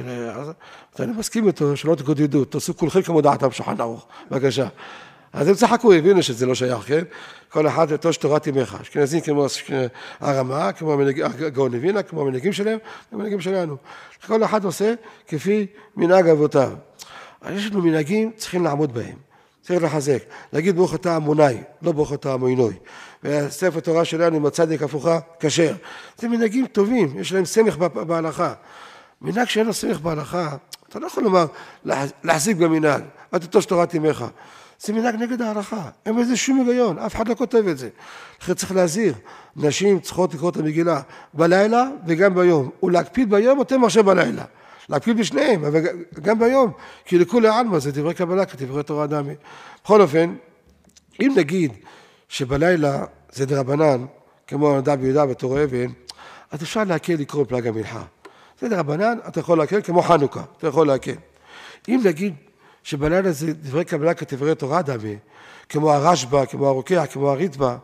איתו, שלא תגודדו, תעשו כולכם כמו דעתם שולחן ערוך, בבקשה. אז הם צחקו, הבינו שזה לא שייך, כן? כל אחד תוש תורת ימיך, אשכנזים כמו הרמה, כמו הגאון לווינה, כמו המנהגים שלהם, המנהגים שלנו. כל אחד עושה כפי מנהג אבותיו. יש לנו מנהגים, צריכים לעמוד בהם, צריך לחזק. להגיד ברוך אתה המוני, לא ברוך אתה המוינוי. והספר תורה שלנו עם הצדיק הפוכה, כשר. זה מנהגים טובים, יש להם סמך בהלכה. מנהג שאין לו סמך בהלכה, אתה לא יכול לומר, להחזיק במנהג, אתה תוש תורת ימיך. זה מנהג נגד ההלכה, אין בזה שום היגיון, אף אחד לא כותב את זה. לכן צריך להזהיר, נשים צריכות לקרוא את המגילה בלילה וגם ביום, ולהקפיד ביום יותר מאשר בלילה. להקפיד בשניהם, אבל גם ביום, כי לכולי עלמא זה דברי קבלה כדברי תורה דמי. בכל אופן, אם נגיד שבלילה זה דרבנן, כמו הנודע ביהודה בתורה אבן, אז אפשר להקל לקרוא פלג המנחה. זה דרבנן, אתה יכול להקל כמו חנוכה, אתה יכול להקל. אם נגיד שבלילה זה דברי קבלה כדברי תורה דמי, כמו הרשב"א, כמו הרוקח, כמו הריטב"א,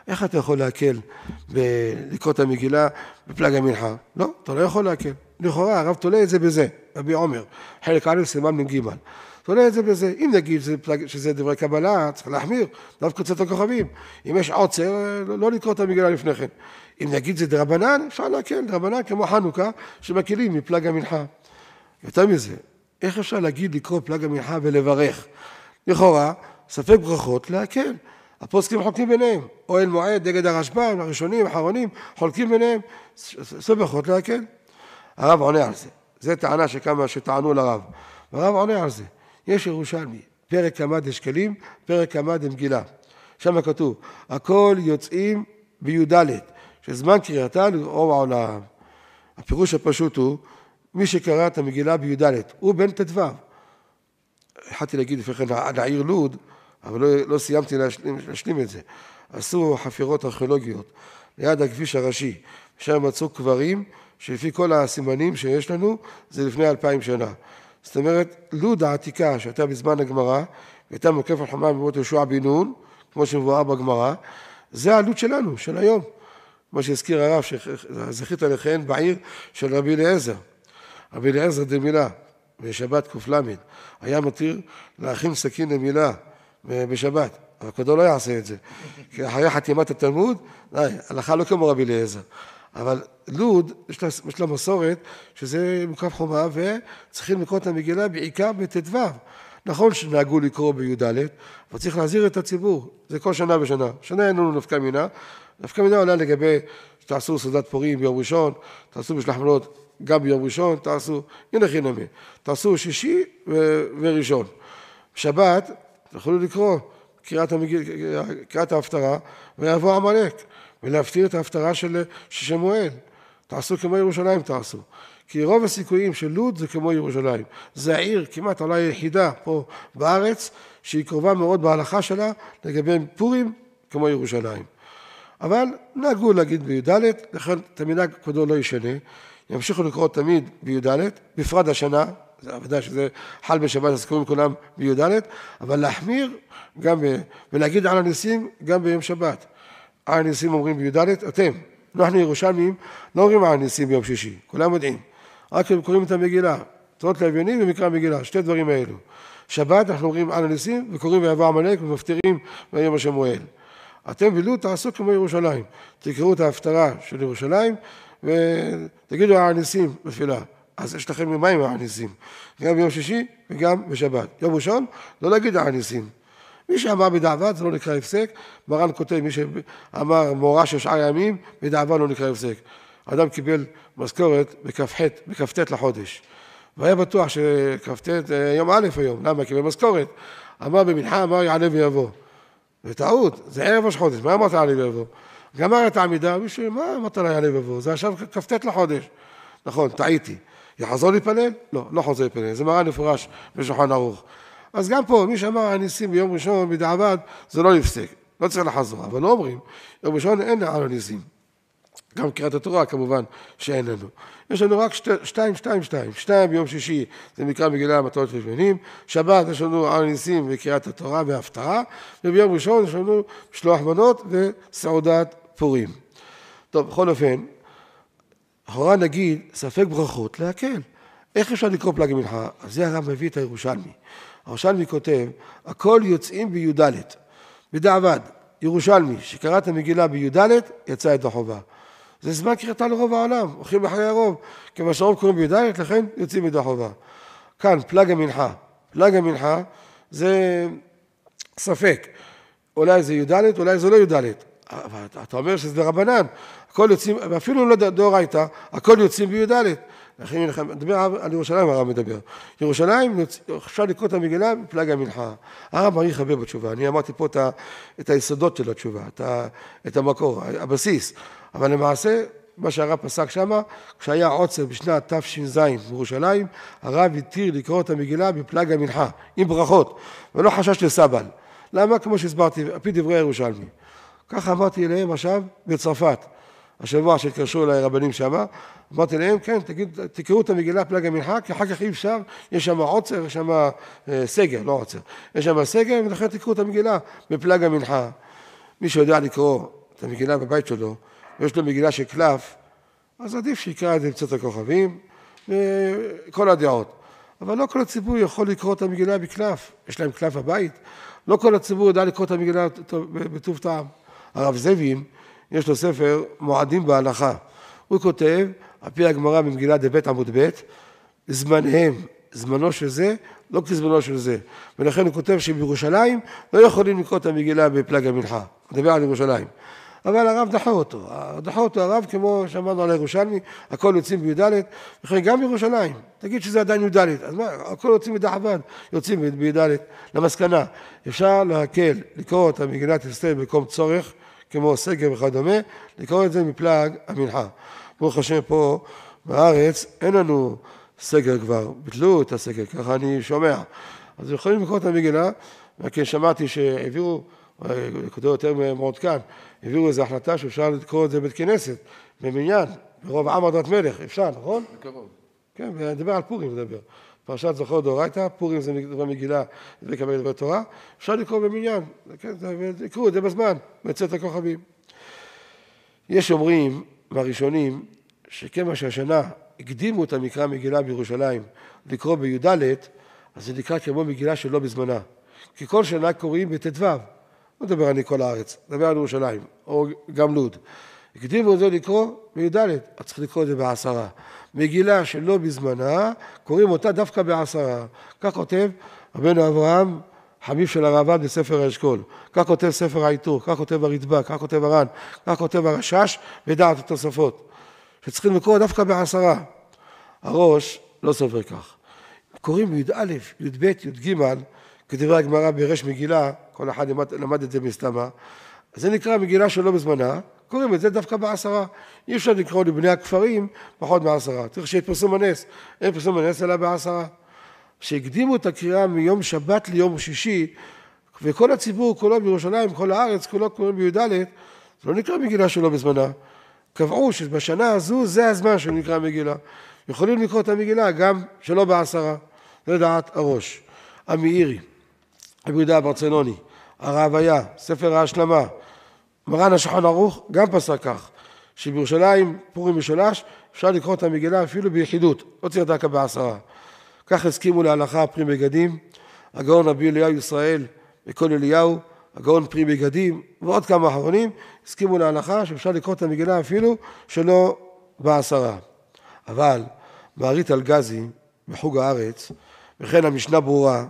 איך אתה יכול להקל לקרוא את המגילה בפלג המנחה? לא, אתה לא יכול להקל. לכאורה, הרב תולה את זה בזה, רבי עומר, חלק א' סימן מ"ג. תולה את זה בזה. אם נגיד שזה דברי קבלה, צריך להחמיר, דווקא קצת הכוכבים. אם יש עוצר, לא לקרוא את המגילה לפני כן. אם נגיד זה דרבנן, אפשר להקל, דרבנן כמו חנוכה, שמקילים מפלג המנחה. יותר מזה, איך אפשר להגיד לקרוא פלג המנחה ולברך? לכאורה, ספק ברכות להקל. הפוסקים חולקים ביניהם, אוהל מועד, נגד הרשב"ם, הראשונים, האחרונים, חולקים ביניהם, ספק ברכות להקל. הרב עונה על זה. זו טענה שכמה שטענו לרב. והרב עונה על זה. יש ירושלמי, פרק כמה דשקלים, פרק כמה דמגילה. שם כתוב, הכל יוצאים בי"ד, שזמן קריאתה לרוב העולם. הפירוש הפשוט הוא, מי שקרא את המגילה בי"ד, הוא בן ט"ו. התחלתי להגיד לפני כן עד העיר לוד, אבל לא סיימתי להשלים את זה. עשו חפירות ארכיאולוגיות ליד הכביש הראשי, שם מצאו קברים שלפי כל הסימנים שיש לנו, זה לפני 2000 שנה. זאת אומרת, לוד העתיקה שהייתה בזמן הגמרא, והייתה מוקף על חומה במות יהושע בן נון, כמו שמבואר בגמרא, זה הלוד שלנו, של היום. מה שהזכיר הרב, שזכית לכהן בעיר של רבי אליעזר. רבי אליעזר דמילה, בשבת ק"ל, היה מתיר להכין סכין למילה בשבת. אבל כבודו לא יעשה את זה. כי אחרי חתימת התלמוד, הלכה לא כמו רבי אליעזר. אבל לוד, יש לה מסורת, שזה מוקף חומה, וצריכים לקרוא את המגילה בעיקר בט"ו. נכון שנהגו לקרוא בי"ד, אבל צריך להזהיר את הציבור. זה כל שנה בשנה. שנה אין לנו נפקא מינה. נפקא מינה עולה לגבי, תעשו סעודת פורים ביום ראשון, תעשו משלח מנות גם ביום ראשון, תעשו, הנה חינמי, תעשו שישי וראשון. בשבת, תוכלו לקרוא קריאת ההפטרה, ויבוא עמלק, ולהפטיר את ההפטרה של שמואל. תעשו כמו ירושלים, תעשו. כי רוב הסיכויים של לוד זה כמו ירושלים. זה העיר כמעט אולי היחידה פה בארץ, שהיא קרובה מאוד בהלכה שלה, לגבי פורים כמו ירושלים. אבל נהגו להגיד בי"ד, לכן את המנהג כבודו לא ישנה, ימשיכו לקרוא תמיד בי"ד, בפרט השנה, זה עבודה שזה חל בשבת, אז קוראים כולם בי"ד, אבל להחמיר גם ולהגיד על הניסים גם ביום שבת. על הניסים אומרים בי"ד, אתם, אנחנו ירושלמים, לא אומרים על הניסים ביום שישי, כולם יודעים. רק הם קוראים את המגילה, תורות לאביונים ומקרא המגילה, שתי דברים האלו. שבת אנחנו אומרים על הניסים וקוראים ויבוא עמלק ומפטירים ביום השמואל. אתם ולוד תעשו כמו ירושלים, תקראו את ההפטרה של ירושלים ותגידו על הניסים בתפילה. אז יש לכם מים על הניסים, גם ביום שישי וגם בשבת. יום ראשון, לא להגיד על הניסים. מי שאמר בדעבד זה לא נקרא הפסק, מרן כותב, מי שאמר מאורע של שאר הימים, בדעבד לא נקרא הפסק. האדם קיבל משכורת בכ"ט לחודש. והיה בטוח שכ"ט יום א' היום, למה? קיבל משכורת. אמר במנחה, אמר יעלה ויבוא. וטעות, זה ערב ראש חודש, מה אמרת יעלה ויבוא? גמר את העמידה, מישהו, מה אמרת לה יעלה ויבוא? זה עכשיו כ"ט לחודש. נכון, טעיתי. יחזור להתפלל? לא, לא חוזר להתפלל. זה מראה מפורש בשולחן ערוך. אז גם פה, מי שאמר הניסים ביום ראשון בדיעבד, זה לא נפסק. לא צריך לחזור. אבל לא אומרים, יום ראשון אין על הניסים. גם קריאת התורה כמובן שאין לנו. יש לנו רק 2. 2 ביום שישי זה מקרא מגילה המטרות של שבינים. שבת יש לנו על הניסים וקריאת התורה וההפטרה. וביום ראשון יש לנו משלוח מנות וסעודת פורים. טוב, בכל אופן, אחורה נגיד ספק ברכות להקל. איך אפשר לקרוא פלג המנחה? אז זה הרב מביא את הירושלמי. הירושלמי כותב, הכל יוצאים בי"ד. בדיעבד, ירושלמי שקרא את המגילה בי"ד יצא את החובה. זה זמן קריאתה לרוב העולם, הולכים בחיי הרוב. כיוון שהרוב קוראים בי"ד, לכן יוצאים ידי החובה. כאן פלג המנחה. פלג המנחה זה ספק. אולי זה י"ד, אולי זה לא י"ד. אבל אתה אומר שזה דרבנן. הכל יוצאים, ואפילו לא דאורייתא, הכל יוצאים בי"ד. נדבר על ירושלים, הרב מדבר. ירושלים, אפשר לקרוא את המגילה בפלג המנחה. הרב מעריך הרבה בתשובה. אני אמרתי פה את היסודות של התשובה, את המקור, הבסיס. אבל למעשה, מה שהרב פסק שמה, כשהיה עוצר בשנת תש"ז בירושלים, הרב התיר לקרוא את המגילה בפלג המנחה, עם ברכות, ולא חשש לסבל. למה? כמו שהסברתי, על פי דברי ירושלמי. ככה אמרתי אליהם עכשיו בצרפת. השבוע שהתקשרו אליי רבנים שמה, אמרתי להם, כן, תקראו את המגילה פלג המנחה, כי אחר כך אי אפשר, יש שם עוצר, יש שם סגר, לא עוצר. יש שם סגר, ולכן תקראו את המגילה בפלג המנחה. מי שיודע לקרוא את המגילה בבית שלו, ויש לו מגילה של קלף, אז עדיף שיקרא את זה בצאת הכוכבים, וכל הדעות. אבל לא כל הציבור יכול לקרוא את המגילה בקלף, יש להם קלף בבית, לא כל הציבור יודע לקרוא את המגילה בטוב טעם. הרב זאבים, יש לו ספר מועדים בהלכה. הוא כותב, על פי הגמרא במגילה דבית עמוד ב', זמנהם, זמנו של זה, לא כזמנו של זה. ולכן הוא כותב שבירושלים לא יכולים לקרוא את המגילה בפלג המנחה. הוא מדבר על ירושלים. אבל הרב דחה אותו הרב כמו שאמרנו על הירושלמי, הכל יוצאים בי"ד, וכן גם בירושלים, תגיד שזה עדיין י"ד, אז מה, הכל יוצאים בדחב"ד, יוצאים בי"ד, למסקנה, אפשר להקל, לקרוא את המגילת אסתר במקום צורך, כמו סגר וכדומה, לקרוא את זה מפלג המנחה. ברוך השם פה בארץ, אין לנו סגר כבר, ביטלו את הסגר, ככה אני שומע, אז יכולים לקרוא את המגילה, וכן שמעתי שהעבירו, כותב יותר מעודכן, העבירו איזו החלטה שאפשר לקרוא את זה בית כנסת, במניין, ברוב עם הדרת מלך, אפשר, נכון? בקרוב. כן, מדבר על פורים, מדבר. פרשת זכור דאורייתא, פורים זה דבר מגילה, זה לקבל דבר תורה, אפשר לקרוא במניין, כן, יקראו את זה בזמן, בצאת הכוכבים. יש אומרים, מהראשונים, שכמה שהשנה הקדימו את המקרא מגילה בירושלים לקרוא בי"ד, אז זה נקרא כמו מגילה שלא בזמנה. כי כל שנה קוראים בט"ו, לא מדבר על כל הארץ, מדבר על ירושלים, או גם לוד. הקדימו את זה לקרוא בי"ד, אז צריך לקרוא את זה בעשרה. מגילה שלא בזמנה, קוראים אותה דווקא בעשרה. כך כותב רבנו אברהם, חביב של הרב"ד בספר האשכול. כך כותב ספר העיטור, כך כותב הרדב"ק, כך כותב הר"ן, כך כותב הרש"ש, ודעת התוספות. שצריכים לקרוא דווקא בעשרה. הראש לא סובר כך. קוראים בי"א, י"ב, י"ג, כדברי הגמרא בראש מגילה, כל אחד למד את זה מסתמה, אז זה נקרא מגילה שלא בזמנה, קוראים את זה דווקא בעשרה. אי אפשר לקרוא לבני הכפרים פחות בעשרה. צריך שיהיה פרסום הנס, אין פרסום הנס אלא בעשרה. שהקדימו את הקריאה מיום שבת ליום שישי, וכל הציבור כולו בירושלים, כל הארץ, כולו קוראים בי"ד, זה לא נקרא מגילה שלא בזמנה. קבעו שבשנה הזו זה הזמן שנקרא מגילה. יכולים לקרוא את המגילה גם שלא בעשרה. זה דעת הראש. המאירי, רבי יהודה ברצלוני, הרעביה, ספר ההשלמה, מרן השולחן ערוך גם פסק כך, שבירושלים פורים משולש אפשר לקרוא את המגילה אפילו ביחידות, לא צריך דקה בעשרה. כך הסכימו להלכה פרי מגדים, הגאון רבי אליהו ישראל וכל אליהו, הגאון פרי מגדים ועוד כמה אחרונים, הסכימו להלכה שאפשר לקרוא את המגילה אפילו שלא בעשרה. אבל מערית אלגזי בחוג הארץ, וכן המשנה ברורה,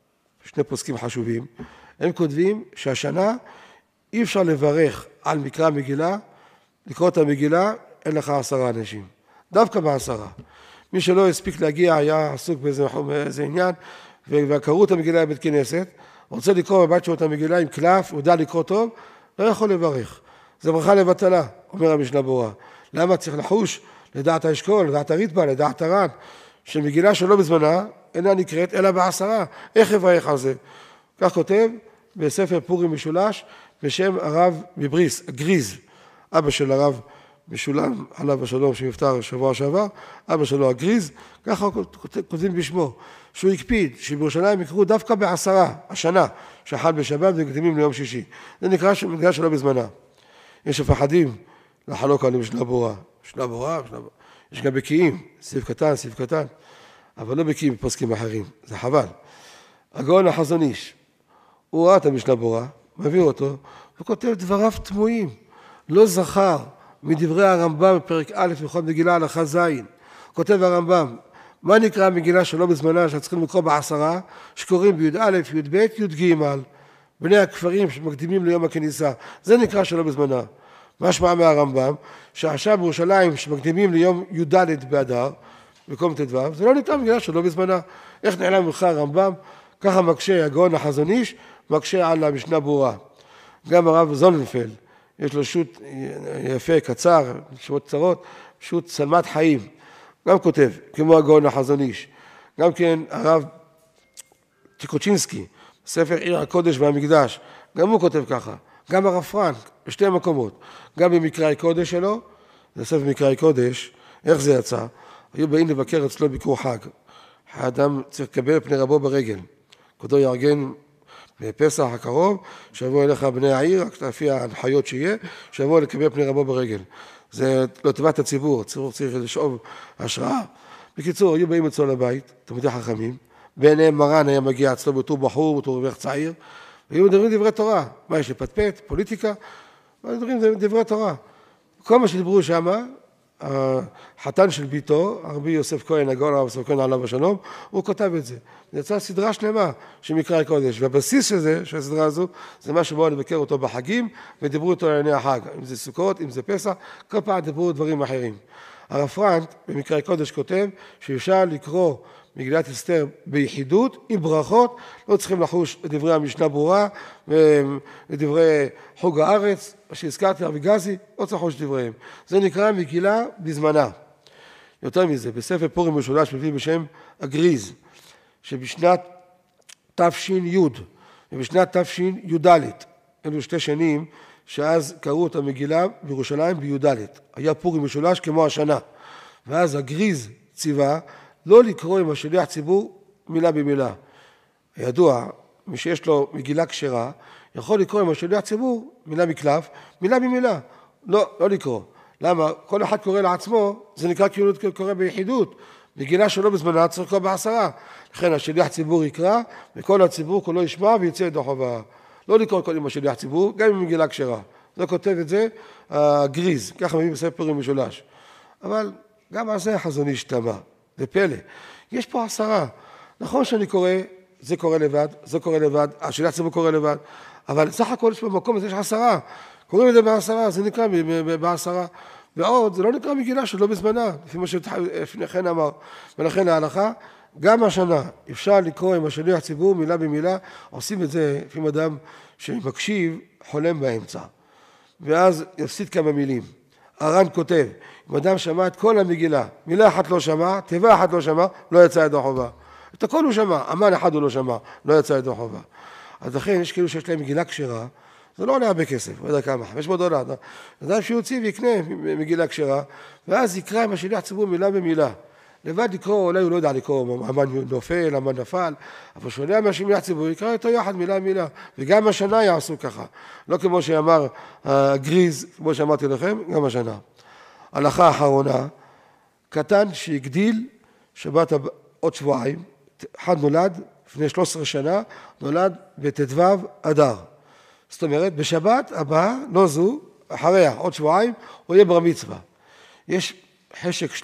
שני פוסקים חשובים, הם כותבים שהשנה אי אפשר לברך על מקרא מגילה, לקרוא את המגילה, אין לך 10 אנשים. דווקא בעשרה. מי שלא הספיק להגיע היה עסוק באיזה עניין, וקראו את המגילה בבית כנסת, רוצה לקרוא בבית שלו את המגילה עם קלף, הוא יודע לקרוא טוב, לא יכול לברך. זה ברכה לבטלה, אומר המשנה ברורה. למה צריך לחוש לדעת האשכול, לדעת הרדב"א, לדעת הר"ן, שמגילה שלא בזמנה אינה נקראת אלא בעשרה. איך יברך על זה? כך כותב בספר פורים משולש, בשם הרב מבריס, גריז, אבא של הרב משולם, עליו השלום שנפטר שבוע שעבר, אבא שלו הגריז, ככה כותבים בשמו, שהוא הקפיד שבירושלים יקראו דווקא בעשרה, השנה, שחל בשבת ומקדימים ליום שישי. זה נקרא מגילה שלא בזמנה. יש מפחדים לחלוק על משנה ברורה. משנה ברורה, יש גם בקיאים, סעיף קטן, אבל לא בקיאים בפוסקים אחרים, זה חבל. הגאון החזון איש, הוא ראה את המשנה ברורה, מביא אותו, וכותב דבריו תמוהים, לא זכר מדברי הרמב"ם בפרק א' בכל מגילה הלכה ז', כותב הרמב"ם, מה נקרא מגילה שלא בזמנה שצריכים לקרוא בעשרה, שקוראים בי"א, י"ב, י"ג, בני הכפרים שמקדימים ליום הכניסה, זה נקרא שלא בזמנה. משמע מהרמב"ם, שעכשיו בירושלים שמקדימים ליום י"ד באדר, במקום ט"ו, זה לא נקרא מגילה שלא בזמנה. איך נעלם ממך הרמב"ם? ככה מקשה הגאון החזון איש, מקשה על המשנה ברורה. גם הרב זוננפלד, יש לו שו"ת יפה, קצר, שו"ת קצרות, שו"ת צלמת חיים. גם כותב, כמו הגאון החזון איש. גם כן הרב טיקוצ'ינסקי, ספר עיר הקודש והמקדש, גם הוא כותב ככה. גם הרב פרנק, בשתי מקומות. גם במקראי קודש שלו, זה ספר מקראי קודש, איך זה יצא? היו באים לבקר אצלו ביקור חג. האדם צריך לקבל פני רבו ברגל. כבודו יארגן בפסח הקרוב, שיבואו אליך בני העיר, רק לפי ההנחיות שיהיה, שיבואו לקבל פני רבו ברגל. זה לטובת הציבור, הציבור צריך לשאוב השראה. בקיצור, היו באים אצלו לבית, תלמידי חכמים, ביניהם מרן היה מגיע אצלו בתור בחור, בתור רווח צעיר, והיו מדברים דברי תורה. מה יש לפטפט? פוליטיקה? מדברים דברי תורה. כל מה שדיברו שם, החתן של ביתו, הרבי יוסף כהן, הגאון הרב יוסף כהן עליו השלום, הוא כותב את זה. זה יצא סדרה שלמה של מקרא קודש, והבסיס של זה, של הסדרה הזו, זה מה שבאו לבקר אותו בחגים, ודיברו אותו על עיני החג, אם זה סוכות, אם זה פסח, כל פעם דיברו דברים אחרים. הרב פרנק במקרא קודש כותב שאפשר לקרוא מגילת אסתר ביחידות עם ברכות, לא צריכים לחוש לדברי המשנה ברורה ולדברי חוג הארץ, מה שהזכרתי רבי גזי, לא צריך לחוש דבריהם. זה נקרא מגילה בזמנה. יותר מזה, בספר פורים משולש מביא בשם הגריז, שבשנת תש"י ובשנת תשי"ד, אלו שתי שנים שאז קראו את המגילה בירושלים בי"ד. היה פורים משולש כמו השנה. ואז הגריז ציווה לא לקרוא עם השליח ציבור מילה במילה. ידוע, מי שיש לו מגילה כשרה, יכול לקרוא עם השליח ציבור מילה מקלף, מילה במילה. לא לקרוא. למה? כל אחד קורא לעצמו, זה נקרא כאילו קורא ביחידות. מגילה שלא בזמנה צריך לקרוא בעשרה. לכן השליח ציבור יקרא, וכל הציבור כולו ישמע ויצא ידי חובה. לא לקרוא כל עם השליח ציבור, גם עם מגילה כשרה. זה כותב את זה הגריז, ככה מביא בספר פורים משולש. אבל גם על זה החזון איש תמה. זה פלא. יש פה 10. נכון שאני קורא, זה קורא לבד, זה קורא לבד, השליח ציבור קורא לבד, אבל סך הכל יש במקום הזה יש 10. קוראים את זה ב10, זה נקרא ב10. ועוד, זה לא נקרא מגילה שלא בזמנה, לפי מה שלפני כן אמר. ולכן ההלכה, גם השנה אפשר לקרוא עם השליח ציבור מילה במילה, עושים את זה לפעמים אדם שמקשיב, חולם באמצע. ואז יפסיד כמה מילים. הר"ן כותב, אם אדם שמע את כל המגילה, מילה אחת לא שמע, תיבה אחת לא שמע, לא יצא ידי חובה. את הכל הוא שמע, אמן אחד הוא לא שמע, לא יצא ידי חובה. אז לכן יש כאילו שיש להם מגילה כשרה, זה לא עולה הרבה כסף, לא יודע כמה, $500. אדם שיוציא ויקנה מגילה כשרה, ואז יקרא עם השליח ציבור מילה במילה. לבד לקרוא, אולי הוא לא יודע לקרוא, אמן נופל, אמן נפל, אבל שונה מהשליח ציבור, יקרא איתו יחד מילה במילה, וגם השנה יעשו ככה. לא כמו שאמר גריז, כמו שאמרתי לכם, גם השנה. הלכה האחרונה, קטן שהגדיל שבת עוד שבועיים, אחד נולד לפני 13 שנה, נולד בט"ו אדר. זאת אומרת, בשבת הבאה, לא זו, אחריה, עוד שבועיים, הוא יהיה בר מצווה. יש חשק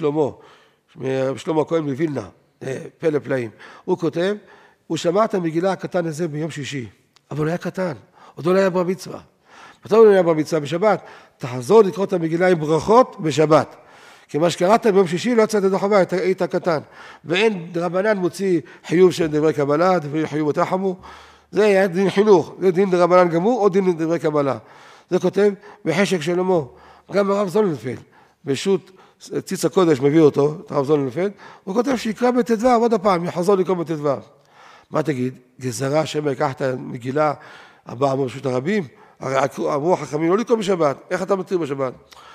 שלמה הכהן מווילנה, פלא פלאים. הוא כותב, הוא שמע את המגילה הקטן הזה ביום שישי, אבל הוא היה קטן, עוד לא היה בר מצווה. מתי הוא לא היה בר מצווה? בשבת. תחזור לקרוא את המגילה עם ברכות בשבת. כי מה שקראת ביום שישי לא יצאת ידי חובה, היית קטן. ואין רבנן מוציא חיוב של דברי קבלה, דברי חיוב ותחמו. זה היה דין חינוך, זה דין דרבנן גמור או דין דברי קבלה. זה כותב בחשק שלמה. גם הרב זוננפלד, בשו"ת ציץ הקודש מביא אותו, את הרב זוננפלד, הוא כותב שיקרא בט"ו, עוד הפעם, יחזור לקרוא בט"ו. מה תגיד? גזרה שמא יקח את המגילה הבאה ברשות הרבים? אמרו החכמים לא לקרוא בשבת, איך אתה מתיר בשבת?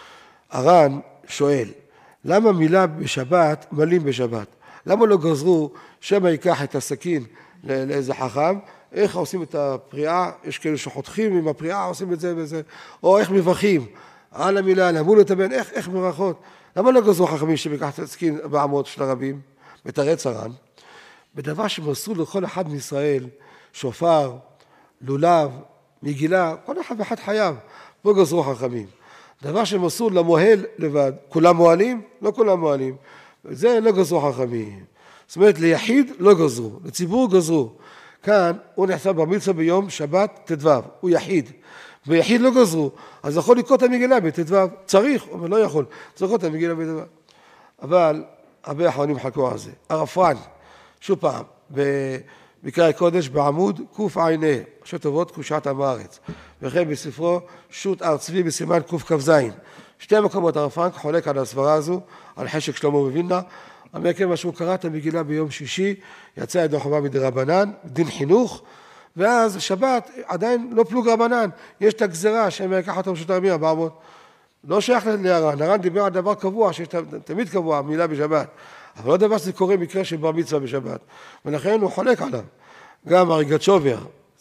הר"ן שואל, למה מילה בשבת מלים בשבת? למה לא גזרו שמא ייקח את הסכין לאיזה חכם? איך עושים את הפריאה? יש כאלה שחותכים עם הפריאה, עושים את זה וזה, או איך מברכים על המילה, למול את הבן, איך מברכות? למה לא גזרו חכמים שמיקח את הסכין בעמוד של הרבים? מתרץ הר"ן, בדבר שמסרו לכל אחד מישראל, שופר, לולב, מגילה, כל אחד ואחד חייב, לא גזרו חכמים. דבר שמסור למוהל לבד, כולם מוהלים? לא כולם מוהלים. זה לא גזרו חכמים. זאת אומרת, ליחיד לא גזרו, לציבור גזרו. כאן הוא נחשב בר מצווה ביום שבת ט"ו, הוא יחיד. ויחיד לא גזרו, אז יכול לקרוא את המגילה בט"ו. צריך, אבל לא יכול. צריך לקרוא את המגילה בט"ו. אבל הרבה אחרונים חלקו על זה. הרב פרנק, שוב פעם, במקרא קודש בעמוד קע"ה, ראשי תיבות קדושת עם הארץ. וכן בספרו שו"ת הר צבי בסימן קכ"ז. שתי מקומות הרב פרנק חולק על הסברה הזו, על חשק שלמה מווילנה. המקרה מה שהוא קרא את המגילה ביום שישי, יצא ידי חובה מדרבנן, דין חינוך, ואז שבת עדיין לא פלוג רבנן, יש את הגזרה שהם יקח אותם ברשות הרבים 400. לא שייך להר"ן, הר"ן דיבר על דבר קבוע, שיש תמיד קבוע, מילה בשבת, אבל לא דבר שזה קורה מקרה של בר מצווה בשבת, ולכן הוא חולק עליו. גם הריגת שובר,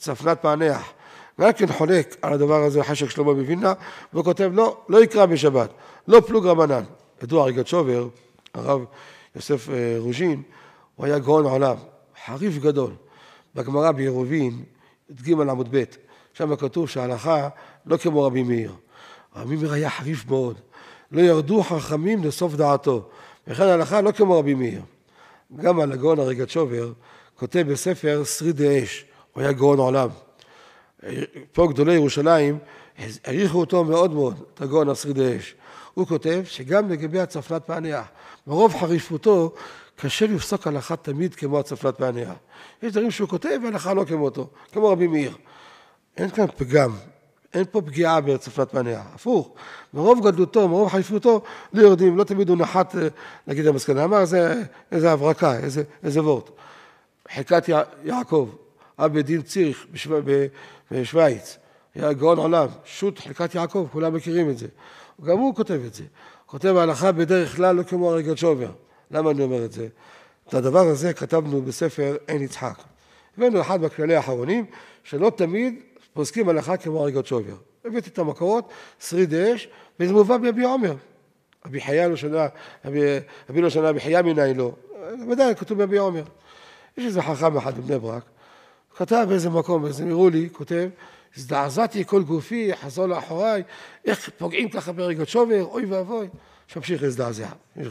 צפנת פענח, גם כן חולק על הדבר הזה חשק שלמה מווילנה, והוא כותב לא יקרא בשבת, לא פלוג רבנן. ידוע רגצ'ובר, הרב יוסף רוז'ין, הוא היה גאון עולם, חריף גדול. בגמרא בעירובין, ג' עמוד ב', שם כתוב שההלכה לא כמו רבי מאיר. רבי מאיר היה חריף מאוד. לא ירדו חכמים לסוף דעתו. וכן ההלכה לא כמו רבי מאיר. גם על הגאון הרגצ'ובר, כותב בספר שרידי אש, הוא היה גאון עולם. פה גדולי ירושלים, העריכו אותו מאוד מאוד, את הגאון השרידי אש. הוא כותב שגם לגבי הצפנת פענח, מרוב חריפותו, קשה לפסוק הלכה תמיד כמו הצפנת פענח. יש דברים שהוא כותב והלכה לא כמו אותו, כמו רבי מאיר. אין כאן פגם, אין פה פגיעה בצפנת פענח. הפוך, מרוב גדלותו, מרוב חריפותו, לא יורדים, לא תמיד הוא נחת, נגיד המסקנה. אמר, איזה הברקה, איזה וורט. חלקת יעקב, אבא דין ציריך בשוויץ, היה גאון עולם, שוט חלקת יעקב, כולם מכירים את זה. גם הוא כותב את זה. כותב ההלכה בדרך כלל לא כמו הרגצ'ובר. למה אני אומר את זה? את הדבר הזה כתבנו בספר אין יצחק. הבאנו אחד בכללי האחרונים, שלא תמיד פוסקים הלכה כמו הרגצ'ובר. הבאתי את המקורות, שרידי אש, וזה מובא ביביע עומר. אבי חיה לא שנה, אבי לא שנה, אבי חיה מיני לא. ודאי, כתוב ביביע עומר. יש איזה חכם אחד בבני ברק, כתב באיזה מקום, באיזה מירו לי, כותב, הזדעזעתי כל גופי, חזור לאחוריי, איך פוגעים ככה ברגצ'ובר, אוי ואבוי. שמשיך להזדעזע,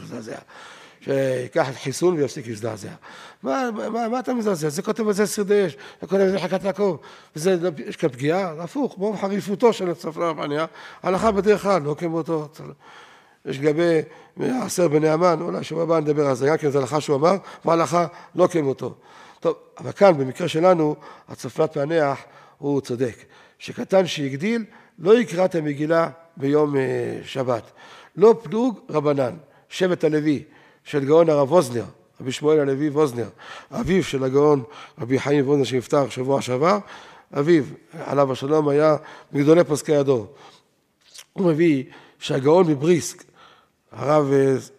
שיקח חיסון ויפסיק להזדעזע. מה אתה מזדעזע? זה כותב על זה שרידי אש, זה כותב על זה חלקת יעקב, יש כאן פגיעה, הפוך, ברוב חריפותו של הצפנת פענח, ההלכה בדרך כלל, לא כמו אותו. יש לגבי עשר בני המן, אולי שבוע הבא נדבר על זה, גם כן זה הלכה שהוא אמר, וההלכה לא כמו אותו. טוב, אבל כאן במקרה שלנו, הצפנת פענח הוא צודק, שקטן שיגדיל, לא יקרא את המגילה ביום שבת. לא פלוג רבנן, שבט הלוי של גאון הרב ווזנר, רבי שמואל הלוי ווזנר, אביו של הגאון רבי חיים ווזנר שנפטר שבוע שעבר, אביו עליו השלום היה מגדולי פוסקי הדור. הוא מביא שהגאון מבריסק, הרב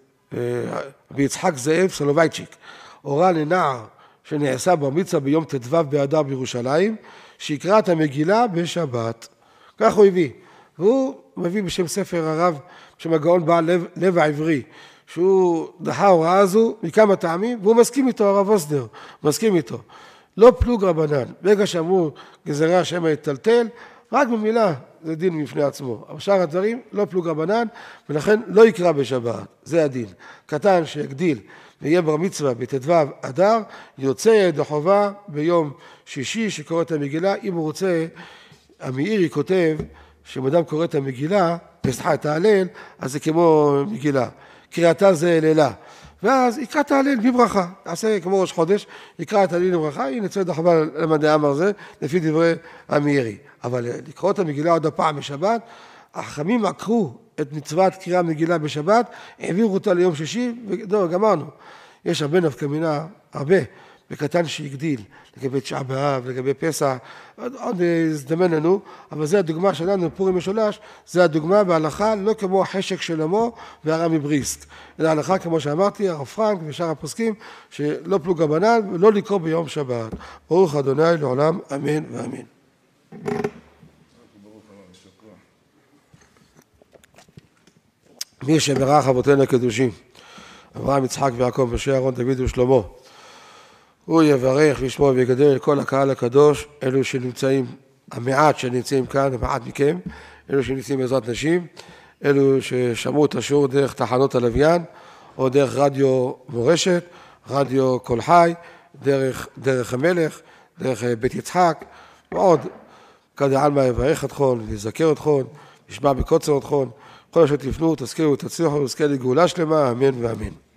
רבי יצחק זאב סולובייצ'יק, הורה לנער שנעשה בר מצווה ביום ט"ו באדר בירושלים, שיקרא את המגילה בשבת. כך הוא הביא. והוא מביא בשם ספר הרב, בשם הגאון בעל לב העברי, שהוא דחה ההוראה הזו מכמה טעמים, והוא מסכים איתו, הרב ווזנר, מסכים איתו. לא פלוג רבנן. ברגע שאמרו גזירה השם היטלטל, רק במילה זה דין מפני עצמו. אבל שאר הדברים לא פלוג רבנן, ולכן לא יקרא בשבת. זה הדין. קטן שיגדיל ויהיה בר מצווה בט"ו אדר, יוצא ידי חובה ביום שישי שקורא את המגילה. אם הוא רוצה, המאירי כותב, כשאדם קורא את המגילה, פסחה את ההלל, אז זה כמו מגילה. קריאתה זה לילה. ואז יקרא את ההלל בברכה. יעשה כמו ראש חודש, יקרא את ההלל בברכה, הנה צועד החובה למדעי אמר זה, לפי דברי המאירי. אבל לקרוא את המגילה עוד הפעם בשבת, החכמים עקרו את מצוות קריאה מגילה בשבת, העבירו אותה ליום שישי, ודור, גמרנו. יש הרבה נפקא מינה, הרבה, בקטן שיגדיל, לגבי תשעה באב, לגבי פסח, עוד הזדמן לנו, אבל זה הדוגמה שלנו, פורים משולש, זה הדוגמה בהלכה, לא כמו החשק של עמו והרב מבריסק. זה ההלכה, כמו שאמרתי, הרב פרנק ושאר הפוסקים, שלא פלוג רבנן ולא לקרוא ביום שבת. ברוך אדוני לעולם, אמן ואמן. מי שברך אבותינו הקדושים, אברהם, יצחק ויעקב, משה, אהרון, דוד ושלמה, הוא יברך וישמור ויגדל כל הקהל הקדוש, אלו שנמצאים, המעט שנמצאים כאן, המעט מכם, אלו שנמצאים בעזרת נשים, אלו ששמעו את השיעור דרך תחנות הלוויין, או דרך רדיו מורשת, רדיו כל חי, דרך המלך, דרך בית יצחק, ועוד, כדי עלמא יברך אתכם, ויזכר אתכם, ישמע בקוצר אתכם, כל אשר תפנו, תזכירו, תצליחו, וזכה לגאולה שלמה, אמן ואמן.